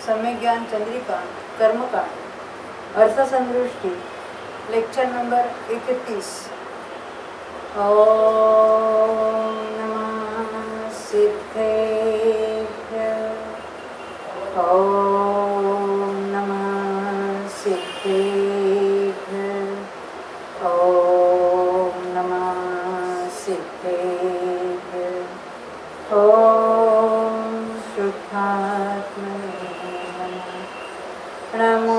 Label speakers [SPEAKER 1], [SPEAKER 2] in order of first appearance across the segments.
[SPEAKER 1] सम्यक ज्ञान चंद्रिका कर्मकांड अर्थ संदृष्टि लेक्चर नंबर 31। ओम नमः सिद्धेभ्यः। ओम नमः सिद्धेभ्यः। ओम नमः सिद्धेभ्यः। ओम शुद्धात्मने नमो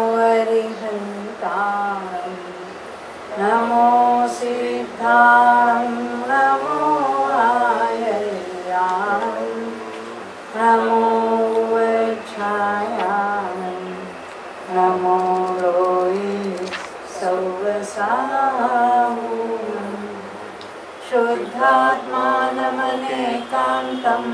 [SPEAKER 1] अरिहन्ताय नमो सिद्धाय नमो आयर्याय नमो वज्राय नमो लोये सौवसाहुं शुद्धात्मानमनेकान्तं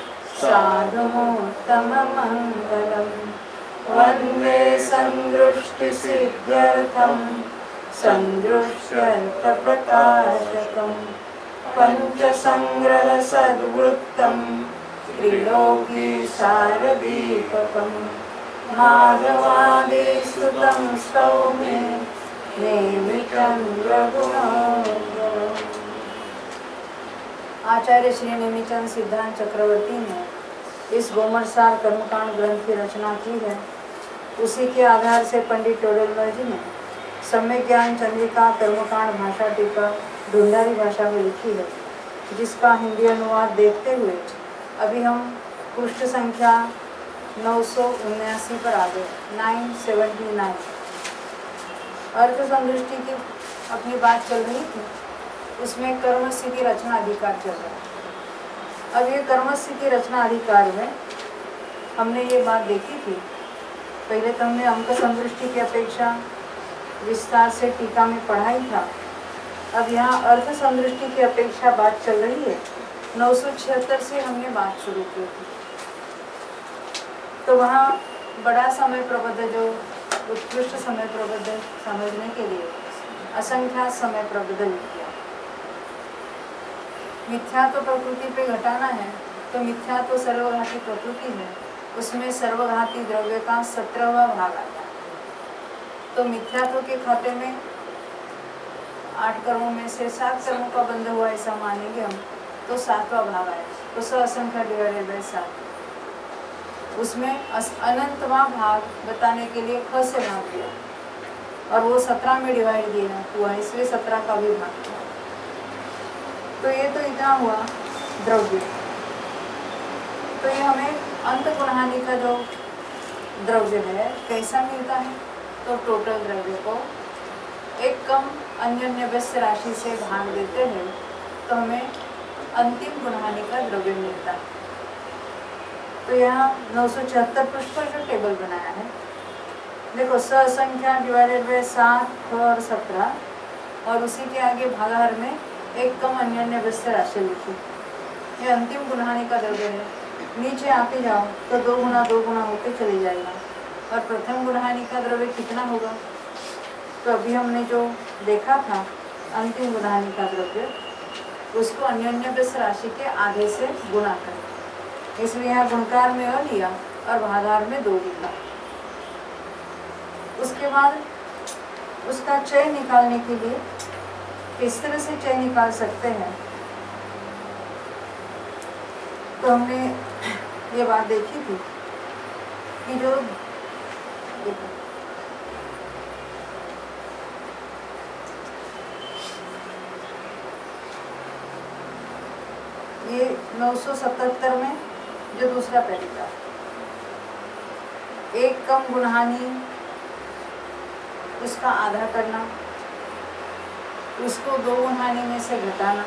[SPEAKER 1] साधुमुत्तममङ्गलम् वन्दे सन्दृष्टिसिद्ध्यर्थं सन्दृश्यर्थप्रकाशकं पञ्चसङ्ग्रहसद्वृत्तं त्रिलोकीसारदीपकं माधवादिस्तुतं स्तौमे नेमिचन्द्रगुणोदरम्। आचार्य श्री नेमिचंद सिद्धांत चक्रवर्ती ने इस गोमरसार कर्मकांड ग्रंथ की रचना की है। उसी के आधार से पंडित टोडरमल जी ने सम्यक ज्ञान चंद्रिका कर्मकांड भाषा टीका ढूंढारी भाषा में लिखी है, जिसका हिंदी अनुवाद देखते हुए अभी हम पृष्ठ संख्या 979 पर आ गए। 979 अर्थ संदृष्टि की अपनी बात चल रही थी, उसमें कर्म स्थिति रचना अधिकार चल रहा है। अब ये कर्म स्थिति रचना अधिकार में हमने ये बात देखी थी। पहले तो हमने अंक संदृष्टि की अपेक्षा विस्तार से टीका में पढ़ाई था। अब यहाँ अर्थ संदृष्टि की अपेक्षा बात चल रही है। 976 से हमने बात शुरू की थी। तो वहाँ बड़ा समय प्रबद्ध जो उत्कृष्ट समय प्रबद्ध समझने के लिए असंख्यात समय प्रबद्ध लिख दिया। मिथ्या तो प्रकृति पे घटाना है, तो मिथ्या तो सर्वघाती प्रकृति है, उसमें सर्वघाती द्रव्य का 17वां भाग आता है। तो मिथ्यात्व के खाते में 8 कर्मों में से 7 कर्मों का बंध हुआ ऐसा मानेंगे हम, तो 7वां भाग आया। तो असंख्या डिवाइडेड बाय 7, उसमें अनंतवां भाग बताने के लिए ख से भाग दिया और वो 17 में डिवाइड किया हुआ, इसलिए 17 का भी भाग किया। तो ये तो इतना हुआ द्रव्य। तो ये हमें अंत गुणहानि का जो द्रव्य है कैसा मिलता है, तो टोटल द्रव्य को एक कम अन्य व्यस्त राशि से भाग देते हैं तो हमें अंतिम गुणहानि का द्रव्य मिलता है। तो यहाँ 976 पृष्ठ पर जो टेबल बनाया है, देखो संख्या डिवाइडेड बाय 7 और 17 और उसी के आगे भागाहार में एक कम अन्य व्यस्त राशि लिखी। ये अंतिम गुणहानि का द्रव्य है। नीचे आते जाओ तो 2 गुना होते चले जाएगा। और प्रथम गुणहानि का द्रव्य कितना होगा, तो अभी हमने जो देखा था अंतिम गुणहानि का द्रव्य, उसको अन्य व्यस्त राशि के आधे से गुणा करें। इसलिए यहाँ गुणकार में अ लिया और भागाहार में 2 लिखा। उसके बाद उसका चय निकालने के लिए किस तरह से चय निकाल सकते हैं, तो हमने ये बात देखी थी कि जो ये 977 में जो दूसरा पैराग्राफ, एक कम गुणहानि उसका आधा करना, उसको 2 गुणहानि में से घटाना,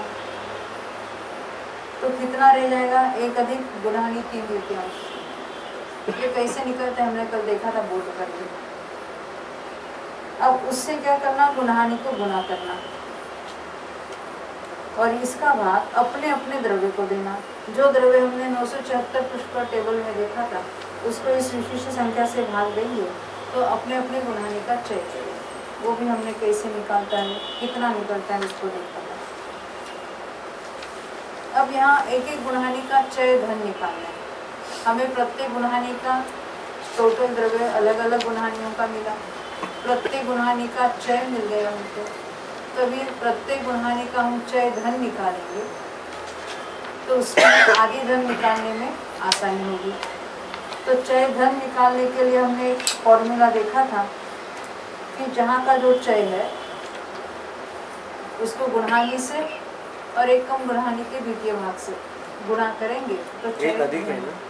[SPEAKER 1] तो कितना रह जाएगा, 1 अधिक गुणहानि 3 तृतीयांश। ये कैसे निकलते हैं हमने कल देखा था बोर्ड पर। अब उससे क्या करना, गुणहानि को गुणा करना और इसका भाग अपने अपने द्रव्य को देना। जो द्रव्य हमने 976 पृष्ठ पर टेबल में देखा था उसको इस विशिष्ट संख्या से भाग देंगे तो अपने अपने गुणहानि का चय करेंगे। वो भी हमने कैसे निकालता है, कितना निकलता है उसको देखा था। अब यहाँ एक एक गुणहानि का चय धन निकालना है। हमें प्रत्येक गुणहानि का टोटल द्रव्य अलग अलग गुणहानियों का मिला, प्रत्येक गुणहानि का चय मिल गया हमको, तभी प्रत्येक गुणहानि का हम चय धन निकालेंगे तो उसमें आदि धन निकालने में आसानी होगी। तो चय धन निकालने के लिए हमने एक फॉर्मूला देखा था कि जहाँ का जो चय है उसको गुणहानि से और एक कम गुणहानि के द्वितीय भाग से गुणा करेंगे तो
[SPEAKER 2] एक अधिक है ना,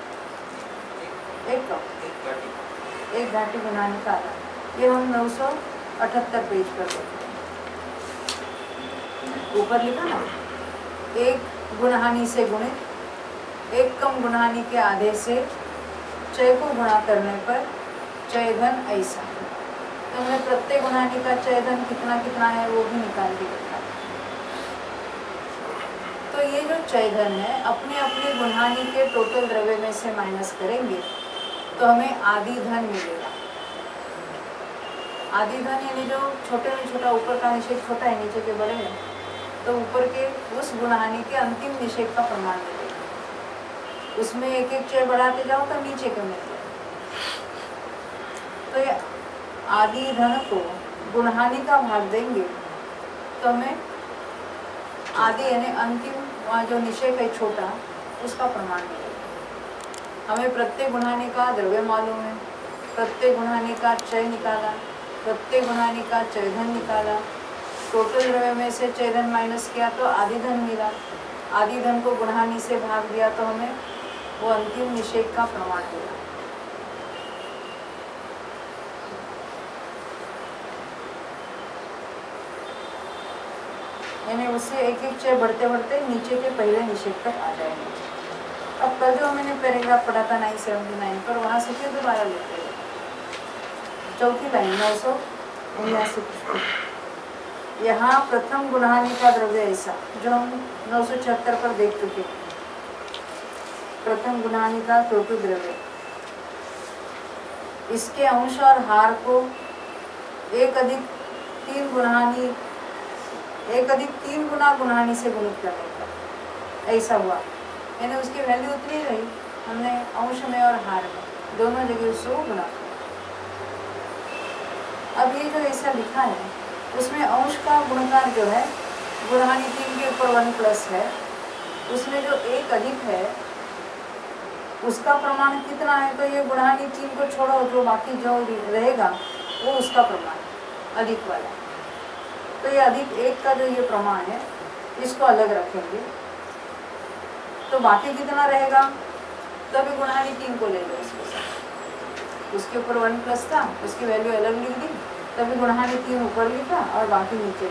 [SPEAKER 1] एक कम, एक घाटी गुणहानि का आधा। ये हम 978 पेज पर देखें, ऊपर लिखा ना, एक गुणहानि से गुणित एक कम गुणहानि के आधे से चय को गुणा करने पर चय धन ऐसा। तो हमने प्रत्येक गुणहानि का चय धन कितना कितना है वो भी निकाल के रखा। तो ये जो चय धन है अपने अपने गुणहानि के टोटल द्रव्य में से माइनस करेंगे तो हमें आदि धन मिलेगा। आदि धन यानी जो छोटे में छोटा, ऊपर का निषेध छोटा है नीचे के बड़े हैं, तो ऊपर के उस गुणहानि के अंतिम निषेध का प्रमाण मिलेगा। उसमें एक एक चय बढ़ाते जाओ तो नीचे के मिल जाए। तो ये आदि धन को गुणहानि का भाग देंगे तो हमें आदि यानी अंतिम वहाँ जो निषेध है छोटा उसका प्रमाण मिलेगा। हमें प्रत्येक गुणहानि का द्रव्य मालूम है, प्रत्येक गुणहानि का चय निकाला, प्रत्येक गुणहानि का चय धन निकाला, टोटल द्रव्य में से चय धन माइनस किया तो आदि धन मिला, आदि धन को गुणहानि से भाग दिया तो हमें वो अंतिम निषेध का प्रमाण मिला। यानी उससे एक एक चय बढ़ते बढ़ते नीचे के पहले निषेध तक आ जाएंगे। अब कल जो मैंने पैराग्राफ पढ़ा था 979 पर, वहाँ से फिर दोबारा लिखते हैं। चौथी लाइन 979, यहाँ प्रथम गुणहानि का द्रव्य ऐसा, जो हम 976 पर देख चुके। प्रथम गुणहानि का टोटल द्रव्य, इसके अंश और हार को एक अधिक तीन गुना गुणहानि से गुणित करने पर ऐसा हुआ। यानी उसकी वैल्यू उतनी रही, हमने अंश में और हार में दोनों जगह उसको गुणा किया। अब ये जो ऐसा लिखा है उसमें अंश का गुणकार जो है गुणहानि 3 के ऊपर 1 प्लस है, उसमें जो एक अधिक है उसका प्रमाण कितना है, तो ये गुणहानि 3 को छोड़ो जो बाकी जो रहेगा वो उसका प्रमाण अधिक वाला। तो ये अधिक 1 का जो ये प्रमाण है इसको अलग रखेंगे तो बाकी कितना रहेगा, तभी गुणहानि 3 को ले लो इसके साथ। उसके ऊपर 1 प्लस था, उसकी वैल्यू अलग लिख दी, तभी गुणहानि 3 ऊपर लिखा और बाकी नीचे।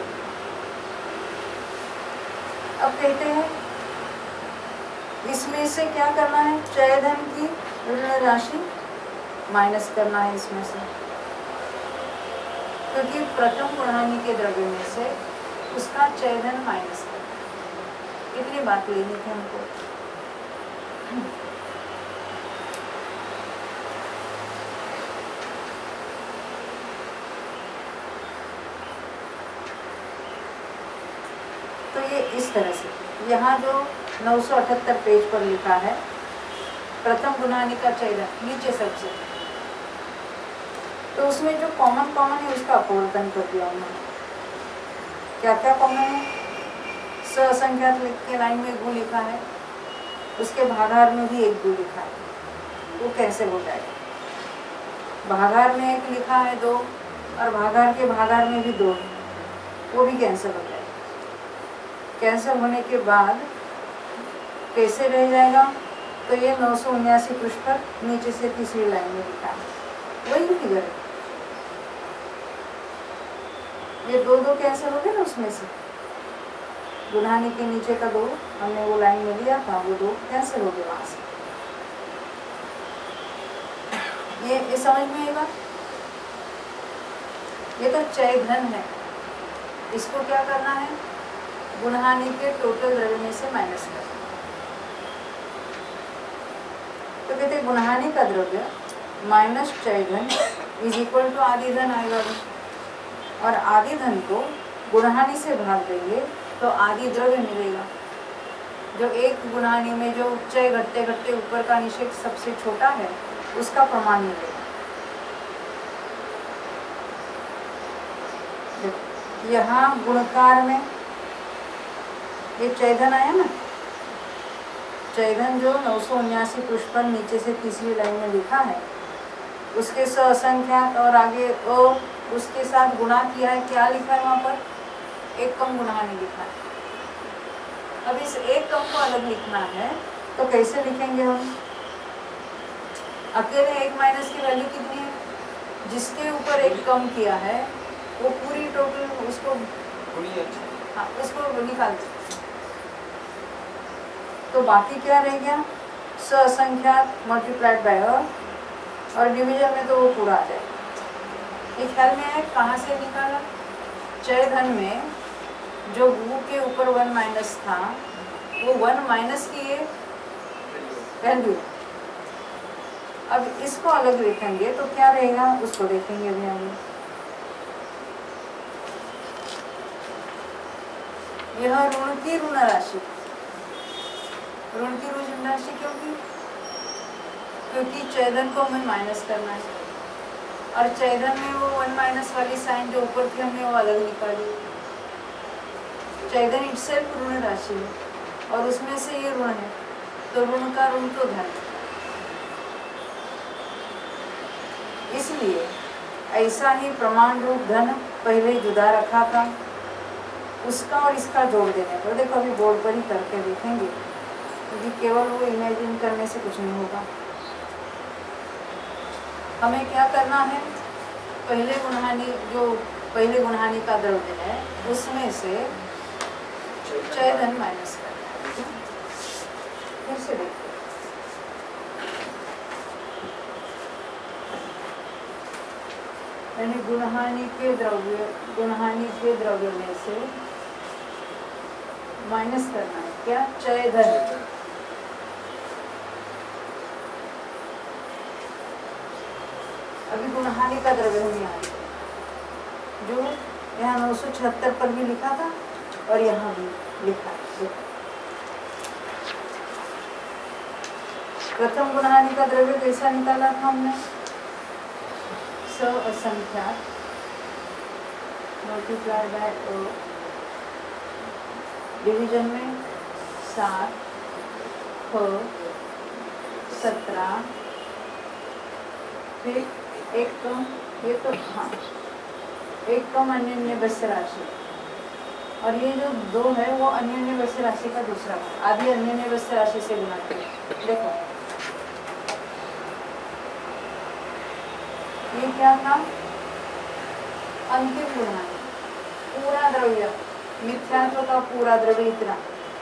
[SPEAKER 1] अब कहते हैं इसमें से क्या करना है, चय धन की ऋण राशि माइनस करना है इसमें से, क्योंकि प्रथम गुणहानि के द्रव्य में से उसका चय धन माइनस करना। इतनी बात लेनी थी हमको। तो ये इस तरह से यहाँ जो 978 पेज पर लिखा है प्रथम गुणहानि का चय धन नीचे सबसे, तो उसमें जो कॉमन है उसका अपवर्तन कर दिया उन्होंने। क्या क्या कॉमन है, ससंख्यात लिख के लाइन में गु लिखा है, उसके भागाहार में भी एक गु लिखा है, वो कैंसिल हो जाएगा। भागाहार में एक लिखा है 2 और भागाहार के भागाहार में भी 2 है, वो भी कैंसिल हो जाएगा। कैंसिल होने के बाद कैसे रह जाएगा, तो ये 979 पृष्ठ पर नीचे से तीसरी लाइन में लिखा है, वही फिगर है। ये 2 कैंसिल हो गए ना, उसमें से गुणहानि के नीचे का 2 हमने वो लाइन में लिया था, वो 2 कैंसिल हो गए वहां से। ये समझ में आएगा। ये तो चय धन है, इसको क्या करना है, गुणहानि के टोटल द्रव्य में से माइनस करना। तो कहते गुणहानि का द्रव्य माइनस चय धन इज इक्वल टू आदि धन आएगा, और आदि धन को गुणहानि से भाग देंगे तो आदि द्रव्य मिलेगा। जो एक गुणहानि में जो चय घटते घटते ऊपर का निषेध सबसे छोटा है उसका प्रमाण मिलेगा। यहाँ गुणकार में ये चैधन आया ना, चैधन जो 979 पृष्ठ पर नीचे से तीसरी लाइन में लिखा है, उसके असंख्यात और आगे उसके साथ गुणा किया है। क्या लिखा है वहाँ पर? एक कम गुणहानि लिखा है। अब इस एक कम को अलग लिखना है तो कैसे लिखेंगे हम? अकेले एक माइनस की वैल्यू कितनी है? जिसके ऊपर एक कम किया है वो पूरी टोटल उसको उसको निकाल दो। तो बाकी क्या रह गया? असंख्यात मल्टीप्लाइड बाय और डिवीजन में तो वो पूरा आ जाएगा। ये ख्याल में है कहाँ से निकाला? चयधन में जो वो के ऊपर 1 माइनस था, वो 1 माइनस की ये वैल्यू। अब इसको अलग लिखेंगे तो क्या रहेगा उसको देखेंगे अभी आगे। यह ऋण की ऋण राशि, ऋण की ऋण राशि क्योंकि चयधन को हमें माइनस करना है और चयधन में वो 1 माइनस वाली साइन जो ऊपर थी हमने वो अलग निकाली। चयधन इटसेल्फ ऋण राशि है और उसमें से ये ऋण है, तो ऋण का ऋण तो धन। इसलिए ऐसा ही प्रमाण रूप धन पहले जुदा रखा था, उसका और इसका जोड़ देने पर। देखो अभी बोर्ड पर ही करके देखेंगे क्योंकि केवल वो इमेजिन करने से कुछ नहीं होगा। हमें क्या करना है? पहले गुणहानि जो पहले गुणहानि का द्रव्य है उसमें से चयधन माइनस करना है। फिर से देखिए, यानी गुणहानि के द्रव्य में से माइनस करना है क्या? चयधन। अभी गुणहानि का द्रव्य हम यहाँ जो यहाँ 976 पर भी लिखा था और यहाँ भी लिखा है। प्रथम गुणहानि का द्रव्य कैसा निकाला था हमने? असंख्यात मल्टीप्लाई बाय डिवीजन में 7, 17, फिर एक कम, ये तो हाँ एक कम अन्य व्यस्त राशि और ये जो 2 है वो अन्य व्यस्त राशि का दूसरा भाग, आधी अन्य व्यस्त राशि से गुणा किया। देखो ये क्या था? अंतिम गुणहानि, पूरा द्रव्य, मिथ्यात्व का पूरा द्रव्य इतना,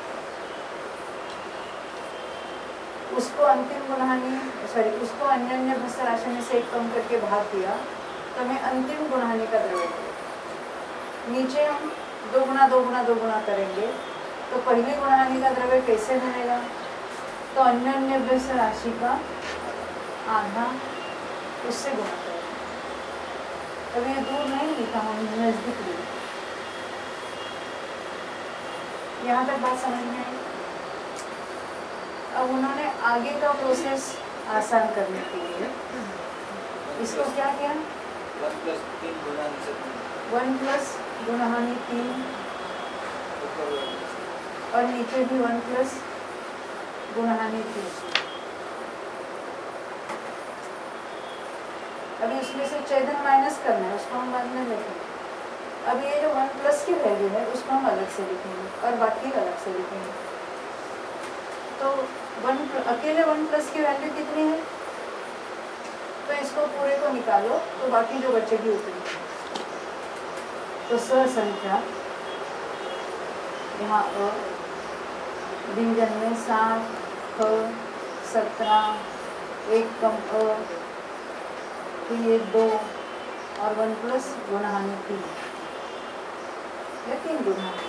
[SPEAKER 1] उसको अंतिम गुणहानि उसको अन्य व्यस्त राशि में से एक कम करके भाग किया तो हमें अंतिम गुणहानि का द्रव्य मिलेगा। नीचे हम 2 गुना 2 गुना 2 गुना करेंगे तो पहली गुणहानि का द्रव्य कैसे मिलेगा? तो अन्य व्यस्त राशि का आधा उससे गुणा करेंगे। अभी ये दूर नहीं लिखा, हम नजदीक लिखा। यहाँ तक बात समझ में आई? अब उन्होंने आगे का प्रोसेस आसान करने के लिए इसको क्या किया?
[SPEAKER 2] 1 प्लस 3
[SPEAKER 1] गुणहानि 3 और नीचे भी 1 प्लस गुणहानि 3। अभी उसमें से चयधन माइनस करना है, उसको हम बाद में लिखेंगे। अब ये जो 1 प्लस की वैल्यू है उसको हम अलग से लिखेंगे और बाकी अलग से लिखेंगे। तो अकेले 1 प्लस की वैल्यू कितनी है? तो इसको पूरे को निकालो तो बाकी जो बचेगी उतनी। तो संख्या यहाँ डिवीजन में 7, 17, एक कम फिर ये 2 और 1 प्लस गुणहानि 3, ये 3 गुणहानि।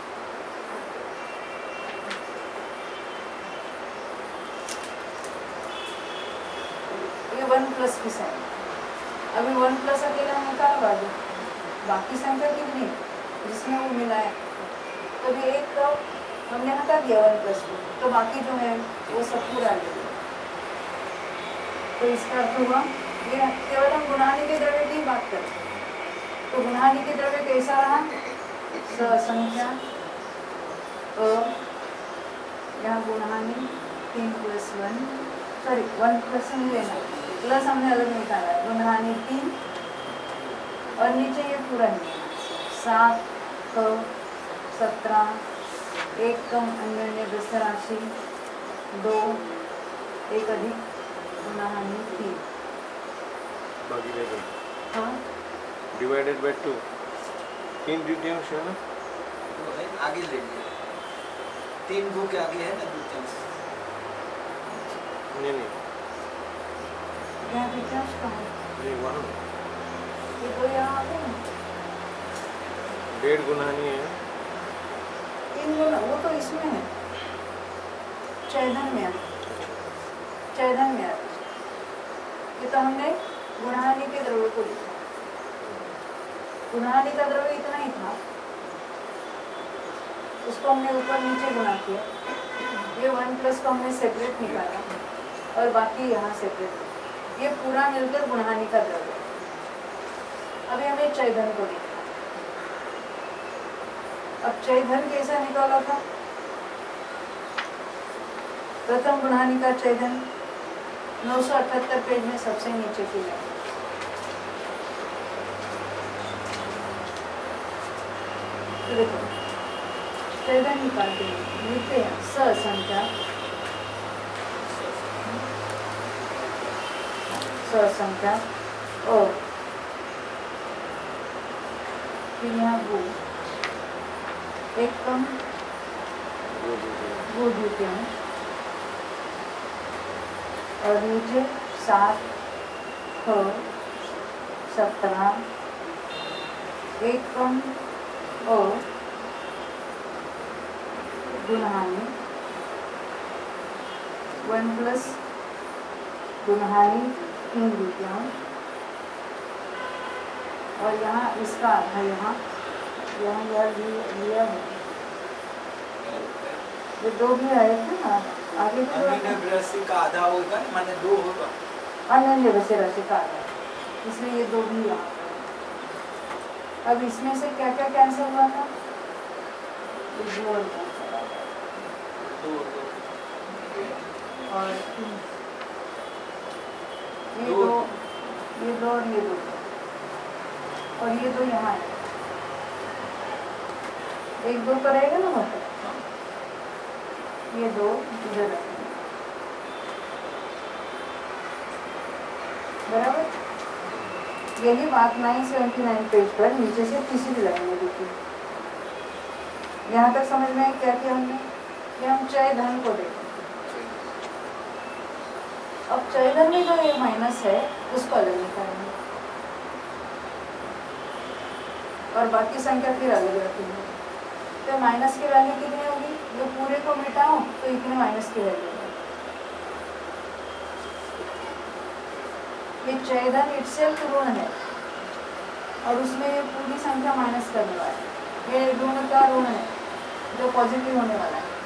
[SPEAKER 1] ये 1 प्लस की संख्या। अभी 1 प्लस अकेला निकाल बाकी संख्या कितनी जिसमें वो मिला है? तो अभी एक तो हमने हटा दिया 1 प्लस को, तो बाकी जो है वो सब पूरा ले लिया। तो इसका अर्थ हुआ ये केवल हम गुणहानि के द्रव्य की बात करें तो गुणहानि के द्रव्य कैसा रहा ससंख्या यहाँ गुणहानि 3+1 सॉरी 1% लेना प्लस हमने अलग निकाला है गुणहानि 3 और नीचे ये पूरा नहीं 7 17 एक कम अन्य दस राशि 2 एक अधिक गुणहानि 3 हाँ
[SPEAKER 3] डिवाइडेड बाय 2 3 द्वितीयांश है ना
[SPEAKER 2] तो है, आगे ले लिया 3 2 के आगे है ना द्वितीयांश
[SPEAKER 3] नहीं
[SPEAKER 1] यहाँ द्वितीयांश कहाँ है
[SPEAKER 3] नहीं वहाँ
[SPEAKER 1] ये तो यहाँ आ गए ना
[SPEAKER 3] 1.5 गुणहानि है
[SPEAKER 1] 3 गुना वो तो इसमें है चैधन में है ये तो हमने गुणहानि के द्रव्य को लिखा गुणहानि का द्रव्य इतना ही था उसको हमने ऊपर नीचे गुणा किया ये 1+ को हमने सेपरेट निकाला और बाकी यहाँ सेपरेट ये पूरा मिलकर गुणहानि का द्रव्य अभी हमें चैधन को लिखा अब चैधन कैसा निकाला था प्रथम गुणहानि का चैधन 978 पेज में सबसे नीचे की लाइन तो देखो चैधन निकालते हैं लिखते हैं ससंख्या और फिर यहाँ वो एक कम वो द्वितीयांश और नीचे 7 17 एक कम और गुणहानि 1+ गुणहानि 3 द्वितीयांश और यहाँ इसका आधा यहाँ लिया है ये 2 भी आए थे ना आगे भी
[SPEAKER 2] अन्य राशि का आधा होगा माने 2 होगा
[SPEAKER 1] अन्य राशि का आधा इसलिए ये 2 भी यहाँ पर। अब इसमें से क्या क्या कैंसिल हुआ था ये 2 और कैंसिल हुआ था।
[SPEAKER 2] 2
[SPEAKER 1] और ये 2 और ये 2 और ये 2 यहाँ है 1 2 पर रहेगा ना मतलब ये 2 इधर रखेंगे बराबर यही बात 979 पेज पर नीचे से तीसरी लाइन में लिखी यहाँ तक समझ में क्या किया हमने कि हम चैधन को देखें अब चैधन में जो ये माइनस है उसको अलग निकालेंगे और बाकी संख्या फिर अलग रखेंगे तो माइनस की वैल्यू कितनी होगी जो पूरे को मिटाओ तो इतने माइनस की वैल्यू होगी ये चैधन इटसेल्फ ऋण है और उसमें ये पूरी संख्या माइनस करने वाला है ये ऋण का ऋण है जो पॉजिटिव होने वाला है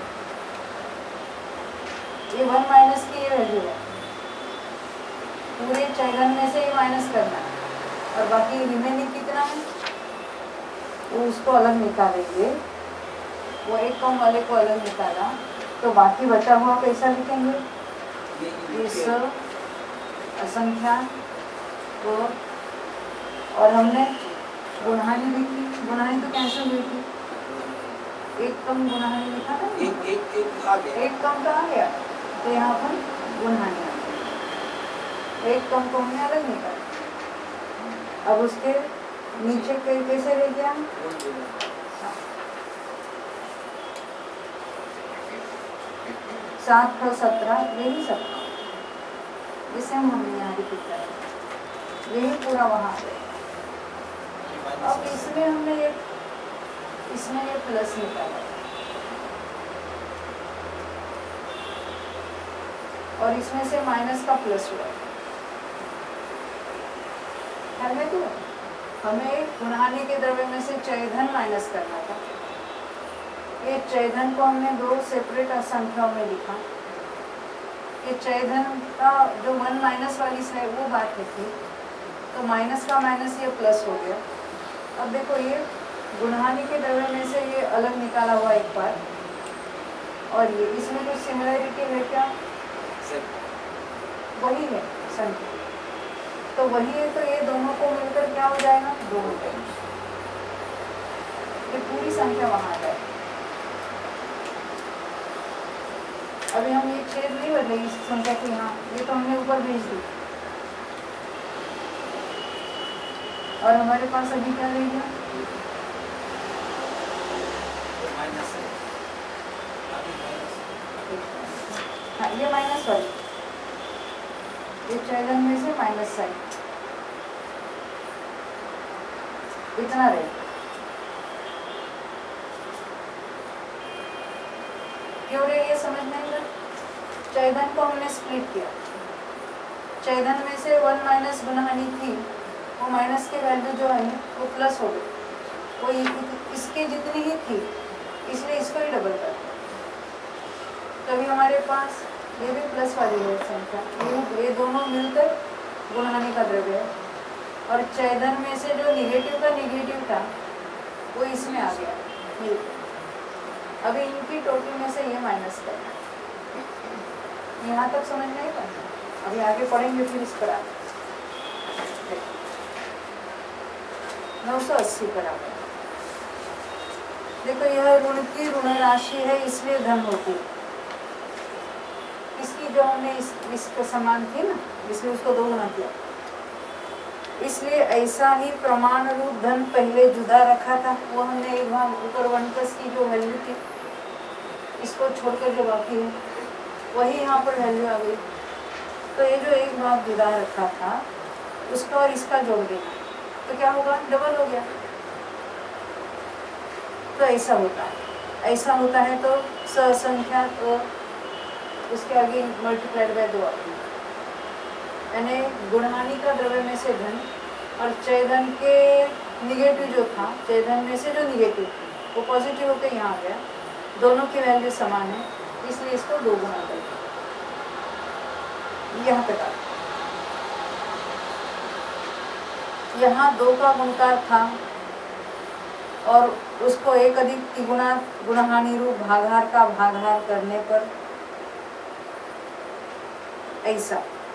[SPEAKER 1] ये 1 माइनस की ये वैल्यू है पूरे चैधन में से ये माइनस करना है और बाकी रिमेनिंग कितना है वो उसको अलग निकालेंगे वो एक कम वाले को अलग निकाला तो बाकी बचा हुआ कैसा लिखेंगे इस असंख्या को और हमने गुणहानि लिखी गुणहानि तो कैंसिल हुई थी एक कम गुणहानि लिखा था एक कम तो आ गया तो यहाँ पर गुणहानि आ गई एक कम को हमने अलग निकाला अब उसके नीचे कैसे रह गया 7 × 17 यही सब जिसे हमने यहाँ रिपीट करा यही पूरा वहाँ पे अब इसमें हमने ये प्लस निकाला और इसमें से माइनस का प्लस हुआ हमें तो हमें गुणहानि के द्रव्य में से चैधन माइनस करना था ये चैधन को हमने 2 सेपरेट संख्याओं में लिखा कि चयधन का जो 1 माइनस वाली है वो बात है थी, तो माइनस का माइनस ये प्लस हो गया। अब देखो ये गुणहानि के द्रव्य में से ये अलग निकाला हुआ एक बार, और ये इसमें कुछ सिमिलरिटी है क्या? वही है संख्या, तो वही है, तो ये दोनों को मिलकर क्या हो जाएगा? 2 हो जाएगा। ये पूरी संख्या वहां आ जाएगी। अभी हम ये छेद नहीं बदलेंगे इस संख्या को, यहाँ ये तो हमने ऊपर भेज दी, और हमारे पास अभी क्या रहेगा?
[SPEAKER 2] माइनस है, अभी माइनस।
[SPEAKER 1] हाँ, ये माइनस वाली, ये चयधन में से माइनस साइन इतना रहेगा। क्यों रे? ये समझ नहीं रहा। चयधन को हमने स्प्लिट किया, चयधन में से 1 माइनस गुणहानि थी, वो माइनस की वैल्यू जो है वो प्लस हो गई, वो इसके जितनी ही थी, इसलिए इसको ही डबल कर दिया। तभी हमारे पास ये भी प्लस वाली है संख्या, ये दोनों मिलकर गुणहानि का द्रव्य है, और चयधन में से जो निगेटिव का निगेटिव था वो इसमें आ गया मिलकर। अभी इनकी टोटल में से ये माइनस करना, यहाँ तक समझ नहीं पाए, अभी आगे पढ़ेंगे फिर इस पर आगे। 980 पर आगे देखो, यह ऋण की ऋण राशि है, इसलिए धन होती है। इसकी जो हमने इसको समान थी ना, इसलिए उसको 2 गुना किया, इसलिए ऐसा ही प्रमाण रूप धन पहले जुदा रखा था, वो हमने एक भाग ऊपर 1 प्लस की जो वैल्यू थी, इसको छोड़कर जो बाकी है वही यहाँ पर वैल्यू आ गई। तो ये जो एक भाग जुदा रखा था उसका और इसका जोड़ देना, तो क्या होगा? डबल हो गया। तो ऐसा होता है, ऐसा होता है तो संख्या तो उसके आगे मल्टीप्लाइड बाय 2 आती है, यानी गुणहानि का द्रव्य में से धन और चयधन के निगेटिव जो था, चयधन में से जो निगेटिव वो पॉजिटिव होकर यहाँ आ गया, दोनों की वैल्यू समान है, इसलिए इसको 2 गुना कर दिया। यहाँ तक आ, यहाँ 2 का गुणकार था और उसको 1 अधिक तिगुना गुणहानि रूप भागाहार का भागाहार करने पर ऐसा,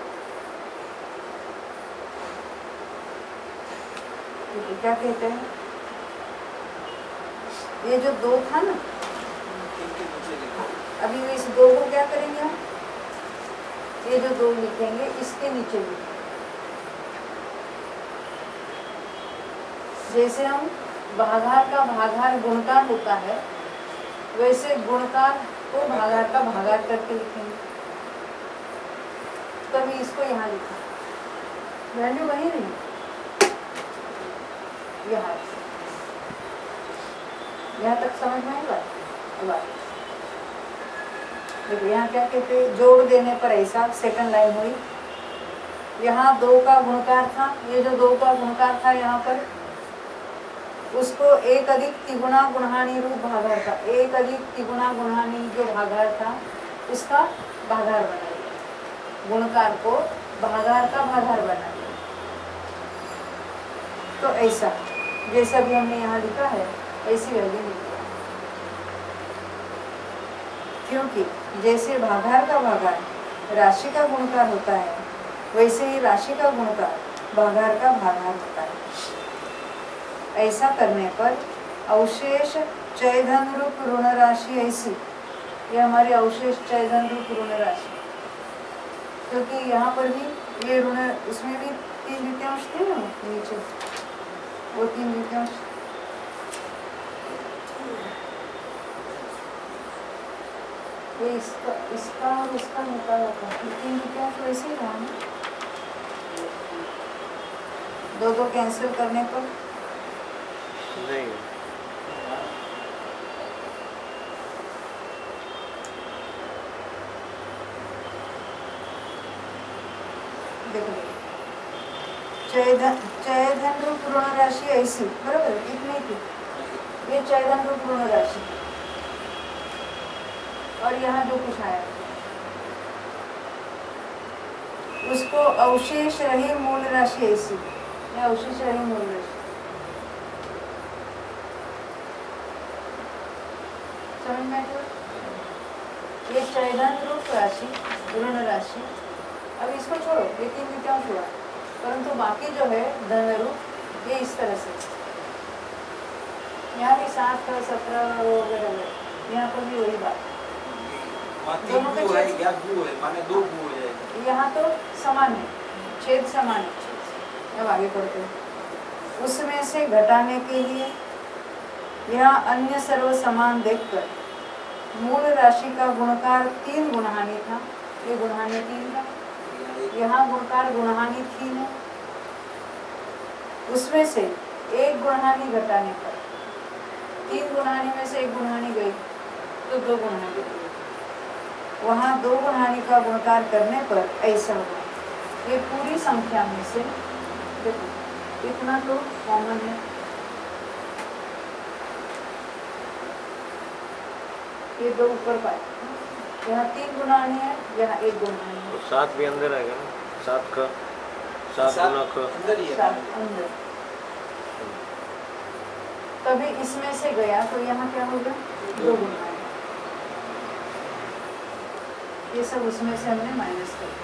[SPEAKER 1] तो क्या कहते हैं, ये जो 2 था ना, अभी इस 2 को क्या करेंगे हम? ये जो 2 लिखेंगे इसके नीचे लिखेंगे, जैसे हम भागाहार का भागाहार गुणकार होता है, वैसे गुणकार को भागाहार का भागाहार करके लिखेंगे। तभी इसको यहाँ लिखा, वैल्यू वही नहीं, यहाँ तक समझ में आएगा। देखिए यहाँ क्या कहते हैं, जोड़ देने पर ऐसा, सेकंड लाइन हुई। यहाँ 2 का गुणकार था, ये जो 2 का गुणकार था यहाँ पर, उसको 1 अधिक तिगुना गुणहानि रूप भागाहार था, 1 अधिक तिगुना गुणहानि जो भागाहार था उसका भागाहार बना दिया, गुणकार को भागाहार का भागाहार बना दिया। तो ऐसा जैसा भी हमने यहाँ लिखा है ऐसी वैल्यू लिखी, क्योंकि जैसे भागाहार का भागाहार राशि का गुणकार होता है, वैसे ही राशि का गुणकार भागाहार का भागाहार होता है। ऐसा करने पर अवशेष चयधन रूप ऋण राशि ऐसी, ये हमारे अवशेष चयधन रूप ऋण राशि, क्योंकि यहाँ पर भी ये ऋण, उसमें भी 3 द्वितीयांश थे ना नीचे, वो 3 द्वितीयांश, ये इसका और उसका निकाला था, 3 द्वितीयांश वैसे ही रहा ना, 2 कैंसिल करने पर
[SPEAKER 3] नहीं,
[SPEAKER 1] देखो चयधन रूप ऋण राशि ऐसी, बराबर इतनी थी, ये चयधन रूप ऋण राशि, और यहाँ जो कुछ आया उसको अवशेष रही मूल राशि ऐसी, या अवशेष रही मूल राशि समझ में आया? ये चैदन रूप राशि, ऋण राशि, अब इसको छोड़ो, ये 3 वित्तांश हुआ, परंतु बाकी जो है धन रूप ये इस तरह से, यहाँ भी 7 17 वगैरह, यहाँ पर भी वही बात, दोनों का छेद
[SPEAKER 2] या भू है, माने 2 भू हो जाएगा।
[SPEAKER 1] यहाँ तो समान है, छेद समान है। अब आगे पढ़ते हैं। उसमें से घटाने के लिए यहाँ अन्य सर्व समान देखकर मूल राशि का गुणकार 3 गुणहानि था, ये गुणहानि 3 था, यहाँ गुणकार गुणहानि 3 है। उसमें से 1 गुणहानि घटाने पर, 3 गुणहानि में से 1 गुणहानि गई तो 2 गुणहानि गई, वहाँ 2 गुणहानि का गुणकार करने पर ऐसा हुआ। ये पूरी संख्या में से देखो इतना तो कॉमन है, ये 2 ऊपर पाए, यहाँ 3 गुणहानि है, यहाँ 1 गुणहानि है।
[SPEAKER 3] तो 7 भी अंदर आएगा ना, 7 का 7 गुना का
[SPEAKER 2] अंदर ही है।
[SPEAKER 1] 7 अंदर, तभी इसमें से गया तो यहाँ क्या होगा 2 गुणहानि। ये सब उसमें से हमने माइनस किया,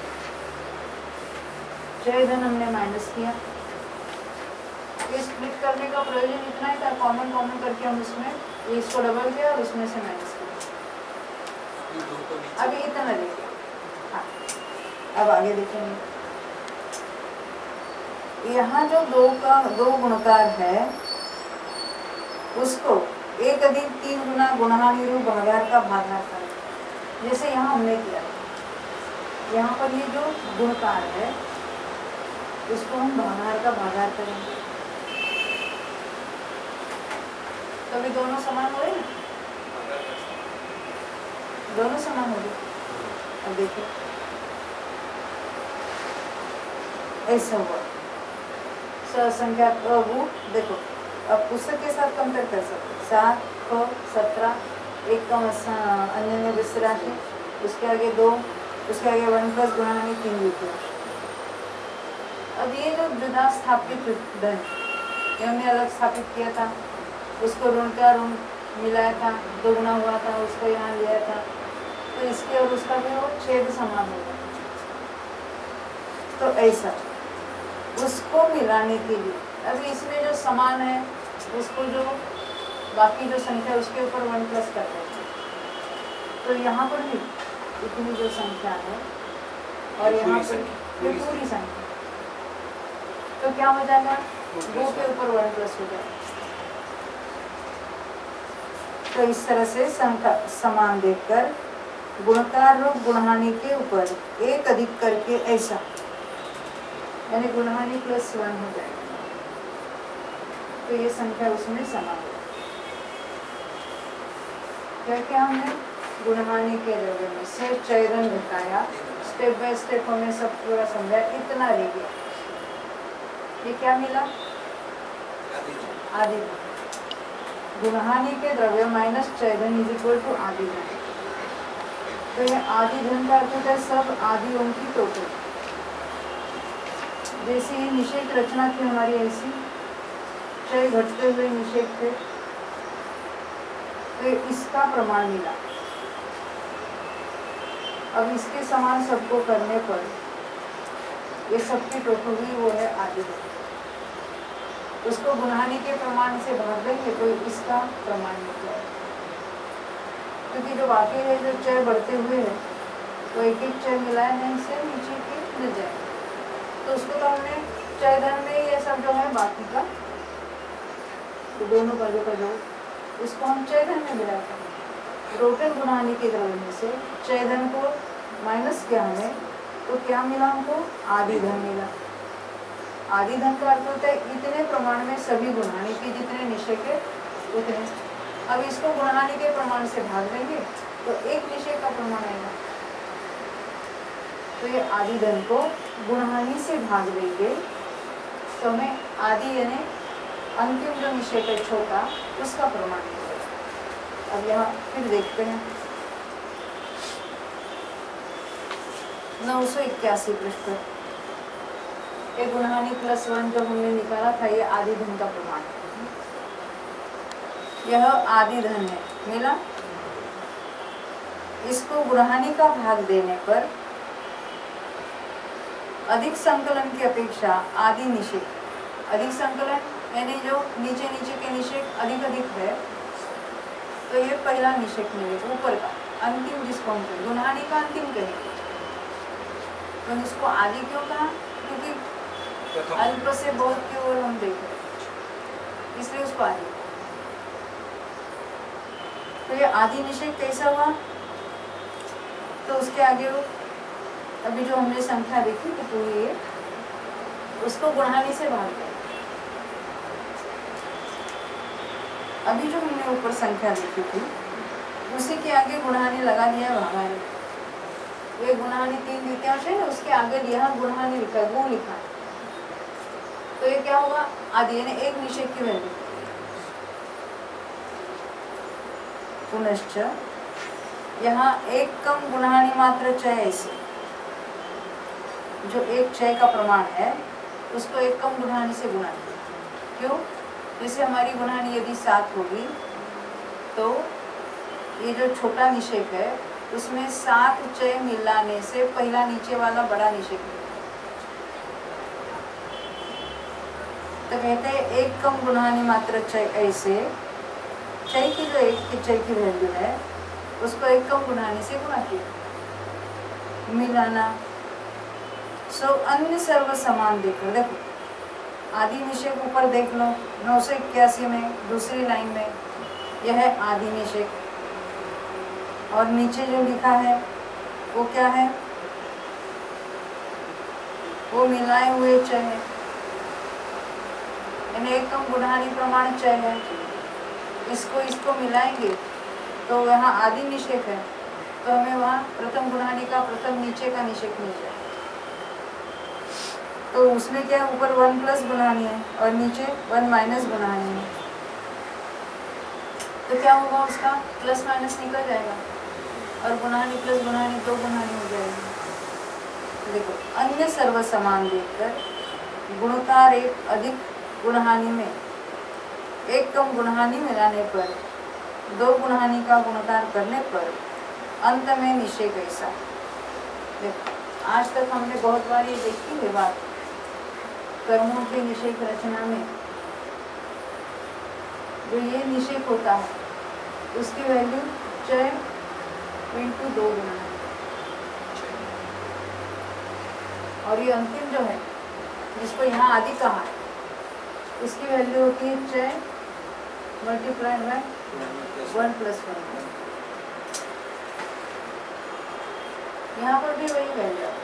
[SPEAKER 1] चैदन हमने माइनस किया। ये स्प्लिट करने का प्रयोजन इतना ही था, कॉमन कॉमन करके हम उसमें इसको डबल किया और उसमें से माइनस किया। अभी इतना देखिए, हाँ अब आगे देखेंगे। यहाँ जो 2 गुणकार है उसको 1 अधिक 3 गुना गुणहानि रूप भागाकार का भागाकार करें, जैसे यहाँ हमने किया। यहाँ पर ये जो गुणकार है इसको हम भागाकार का भागाकार करेंगे, तो अभी दोनों समान हो रहे हैं, दोनों समान हो गए। अब देखो ऐसा हुआ संख्या वो देखो, अब पुस्तक के साथ कंपेयर कर सकते, 7 6 17, 1 का अन्य में विश्रांति, उसके आगे 2, उसके आगे 1 प्लस गुणहानि 3 वित्तांश। अब ये जो जुदा स्थापित धन ये हमने अलग स्थापित किया था, उसको ऋण का ऋण मिलाया था, 2 गुना हुआ था, उसको यहाँ लिया था, तो इसके और उसका भी वो छेद समान होगा। तो ऐसा उसको मिलाने के लिए अभी इसमें जो समान है उसको जो बाकी जो संख्या उसके ऊपर 1 प्लस कर देते हैं, तो यहाँ पर भी इतनी जो संख्या है और यहाँ पर ये पूरी संख्या, तो क्या हो जाएगा 2 के ऊपर 1 प्लस हो जाएगा। तो इस तरह से संख्या समान देखकर गुणकार रूप गुणहानि के ऊपर 1 अधिक करके ऐसा, यानी गुणहानि प्लस 1 हो जाएगा, तो ये संख्या उसमें समान हो। क्या हमने गुणहानि के द्रव्य में से चैदन घटाया, स्टेप बाय स्टेप हमने सब पूरा समझा, इतना रह गया। ये क्या मिला आदि धन, गुणहानि के द्रव्य माइनस चैदन इज इक्वल टू आदि धन। तो ये आदि धन का अर्थ है सब आदियों की टोटल, जैसे ये निषेध रचना थी हमारी ऐसी क्षय घटते हुए निषेध थे, तो इसका प्रमाण मिला। अब इसके समान सबको करने पर ये सबकी टोटल हुई वो है आदि धन, उसको गुणहानि के प्रमाण से भाग देंगे तो इसका प्रमाण निकलेगा, क्योंकि जो बाकी है जो चय बढ़ते हुए है तो एक एक चय मिलाया नहीं से नीचे की मिल जाएगा, तो उसको तो हमने चय धन में ये सब जो है बाकी का तो दोनों पदों का जो उसको हम चय धन में मिलाया था। टोटल गुणहानि के द्रव्य में से चय धन को माइनस किया हमें, तो क्या मिला हमको आदि धन मिला। आदि धन का अर्थ होता है इतने प्रमाण में सभी गुणहानि के जितने निषय के उतने। अब इसको गुणहानि के प्रमाण से भाग देंगे तो एक निषय का प्रमाण आएगा, तो ये आदि धन को गुणहानि से भाग देंगे तो हमें आदि यानी अंतिम जो निषय का छोटा उसका प्रमाण मिलेगा। अब यहाँ फिर देखते हैं 981 पृष्ठ पर ये गुणहानि +1 जो हमने निकाला था, ये आदि धन का प्रमाण है। यह आदि धन है, मिला। इसको गुणहानि का भाग देने पर अधिक संकलन की अपेक्षा आदि निषेक, अधिक संकलन यानी जो नीचे नीचे के निषेक अधिक अधिक है, तो ये पहला निषेक मिलेगा ऊपर का अंतिम, जिसको हम गुणहानि का अंतिम कहेंगे। तो इसको आदि क्यों कहा? क्योंकि अल्प से बहुत की ओर हम देख रहे, इसलिए उसको आदि। तो ये आदि निषेक कैसा हुआ? तो उसके आगे अभी जो हमने संख्या देखी तो पूरी है, उसको गुणहानि से भाग दिया। अभी जो हमने ऊपर संख्या देखी थी, उसी के आगे गुणहानि लगा दिया भागानि। ये गुणहानि 3 द्वितीयांश है ना, उसके आगे यहाँ गुणहानि लिखा है, गुण लिखा है। तो ये क्या होगा? आदि, यानी एक निषेक की वैल्यू। पुनश्च यहाँ एक कम गुणहानि मात्र चय, ऐसे जो एक चय का प्रमाण है उसको एक कम गुणहानि से गुणा किया। क्यों? जैसे हमारी गुणहानि यदि 7 होगी, तो ये जो छोटा निषेक है उसमें 7 चय मिलाने से पहला नीचे वाला बड़ा निषेक मिलेगा। तो कहते हैं एक कम गुणहानि मात्र चय, ऐसे चय की जो एक की चय की वैल्यू है उसको एक कम गुणहानि से गुणा किया, मिलाना। सो अन्य सर्व समान देखो, देखो आदि निषेक ऊपर देख लो 981 में दूसरी लाइन में, यह है आदि निषेक। और नीचे जो लिखा है वो क्या है? वो मिलाए हुए चय है, यानी एक कम गुणहानि प्रमाण चय है। इसको मिलाएंगे तो यहाँ आदि निषेक है, तो हमें वहाँ प्रथम गुणहानि का प्रथम नीचे का निषेक मिल जाए। तो उसमें क्या है? ऊपर 1 प्लस गुणहानि है और नीचे 1 माइनस गुणहानि है। तो क्या होगा? उसका प्लस माइनस निकल जाएगा और गुणहानि प्लस गुणहानि 2 गुणहानि हो जाएगी। तो देखो अन्य सर्व समान देखकर गुणकार एक अधिक गुणहानि में एक कम गुणहानि मिलाने पर 2 गुणहानि का गुणकार करने पर अंत में निषेक ऐसा। देखो आज तक हमने बहुत बार ये देखी है बात, कर्मों के निषेक रचना में जो ये निषेक होता है उसकी वैल्यू चय इंटू 2 गुणहानि, और ये अंतिम जो है जिसको यहाँ आदि कहा है उसकी वैल्यू होती है चय मल्टीप्लाइड बाय 1 प्लस 1। यहाँ पर भी वही वैल्यू है,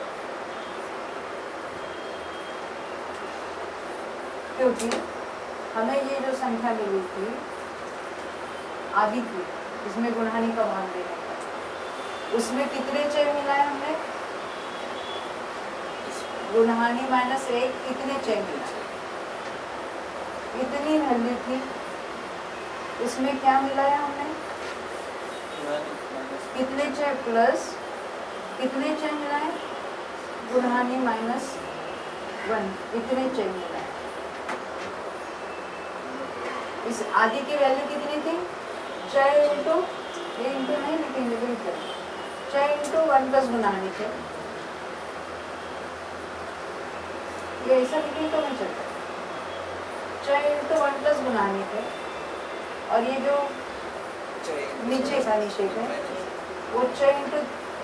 [SPEAKER 1] क्योंकि हमें ये जो संख्या मिली थी आदि की, इसमें गुणहानि का भाग देने का, उसमें कितने चय मिलाए हमने? गुणहानि माइनस 1 कितने चय मिला? इतनी वैल्यू थी। इसमें क्या मिलाया हमने? कितने चय प्लस कितने चय मिलाए? गुणहानि माइनस 1 इतने चय मिलाए। इस आदि की वैल्यू कितनी थी? चय इंटू, ये इंटू नहीं लिखेंगे बिल्कुल, चय इंटू 1 प्लस गुणहानि थे। ये ऐसा लिखें तो नहीं चलता, चय इंटू 1 प्लस गुणहानि थे। और ये जो नीचे का निषेक है वो चय इंटू,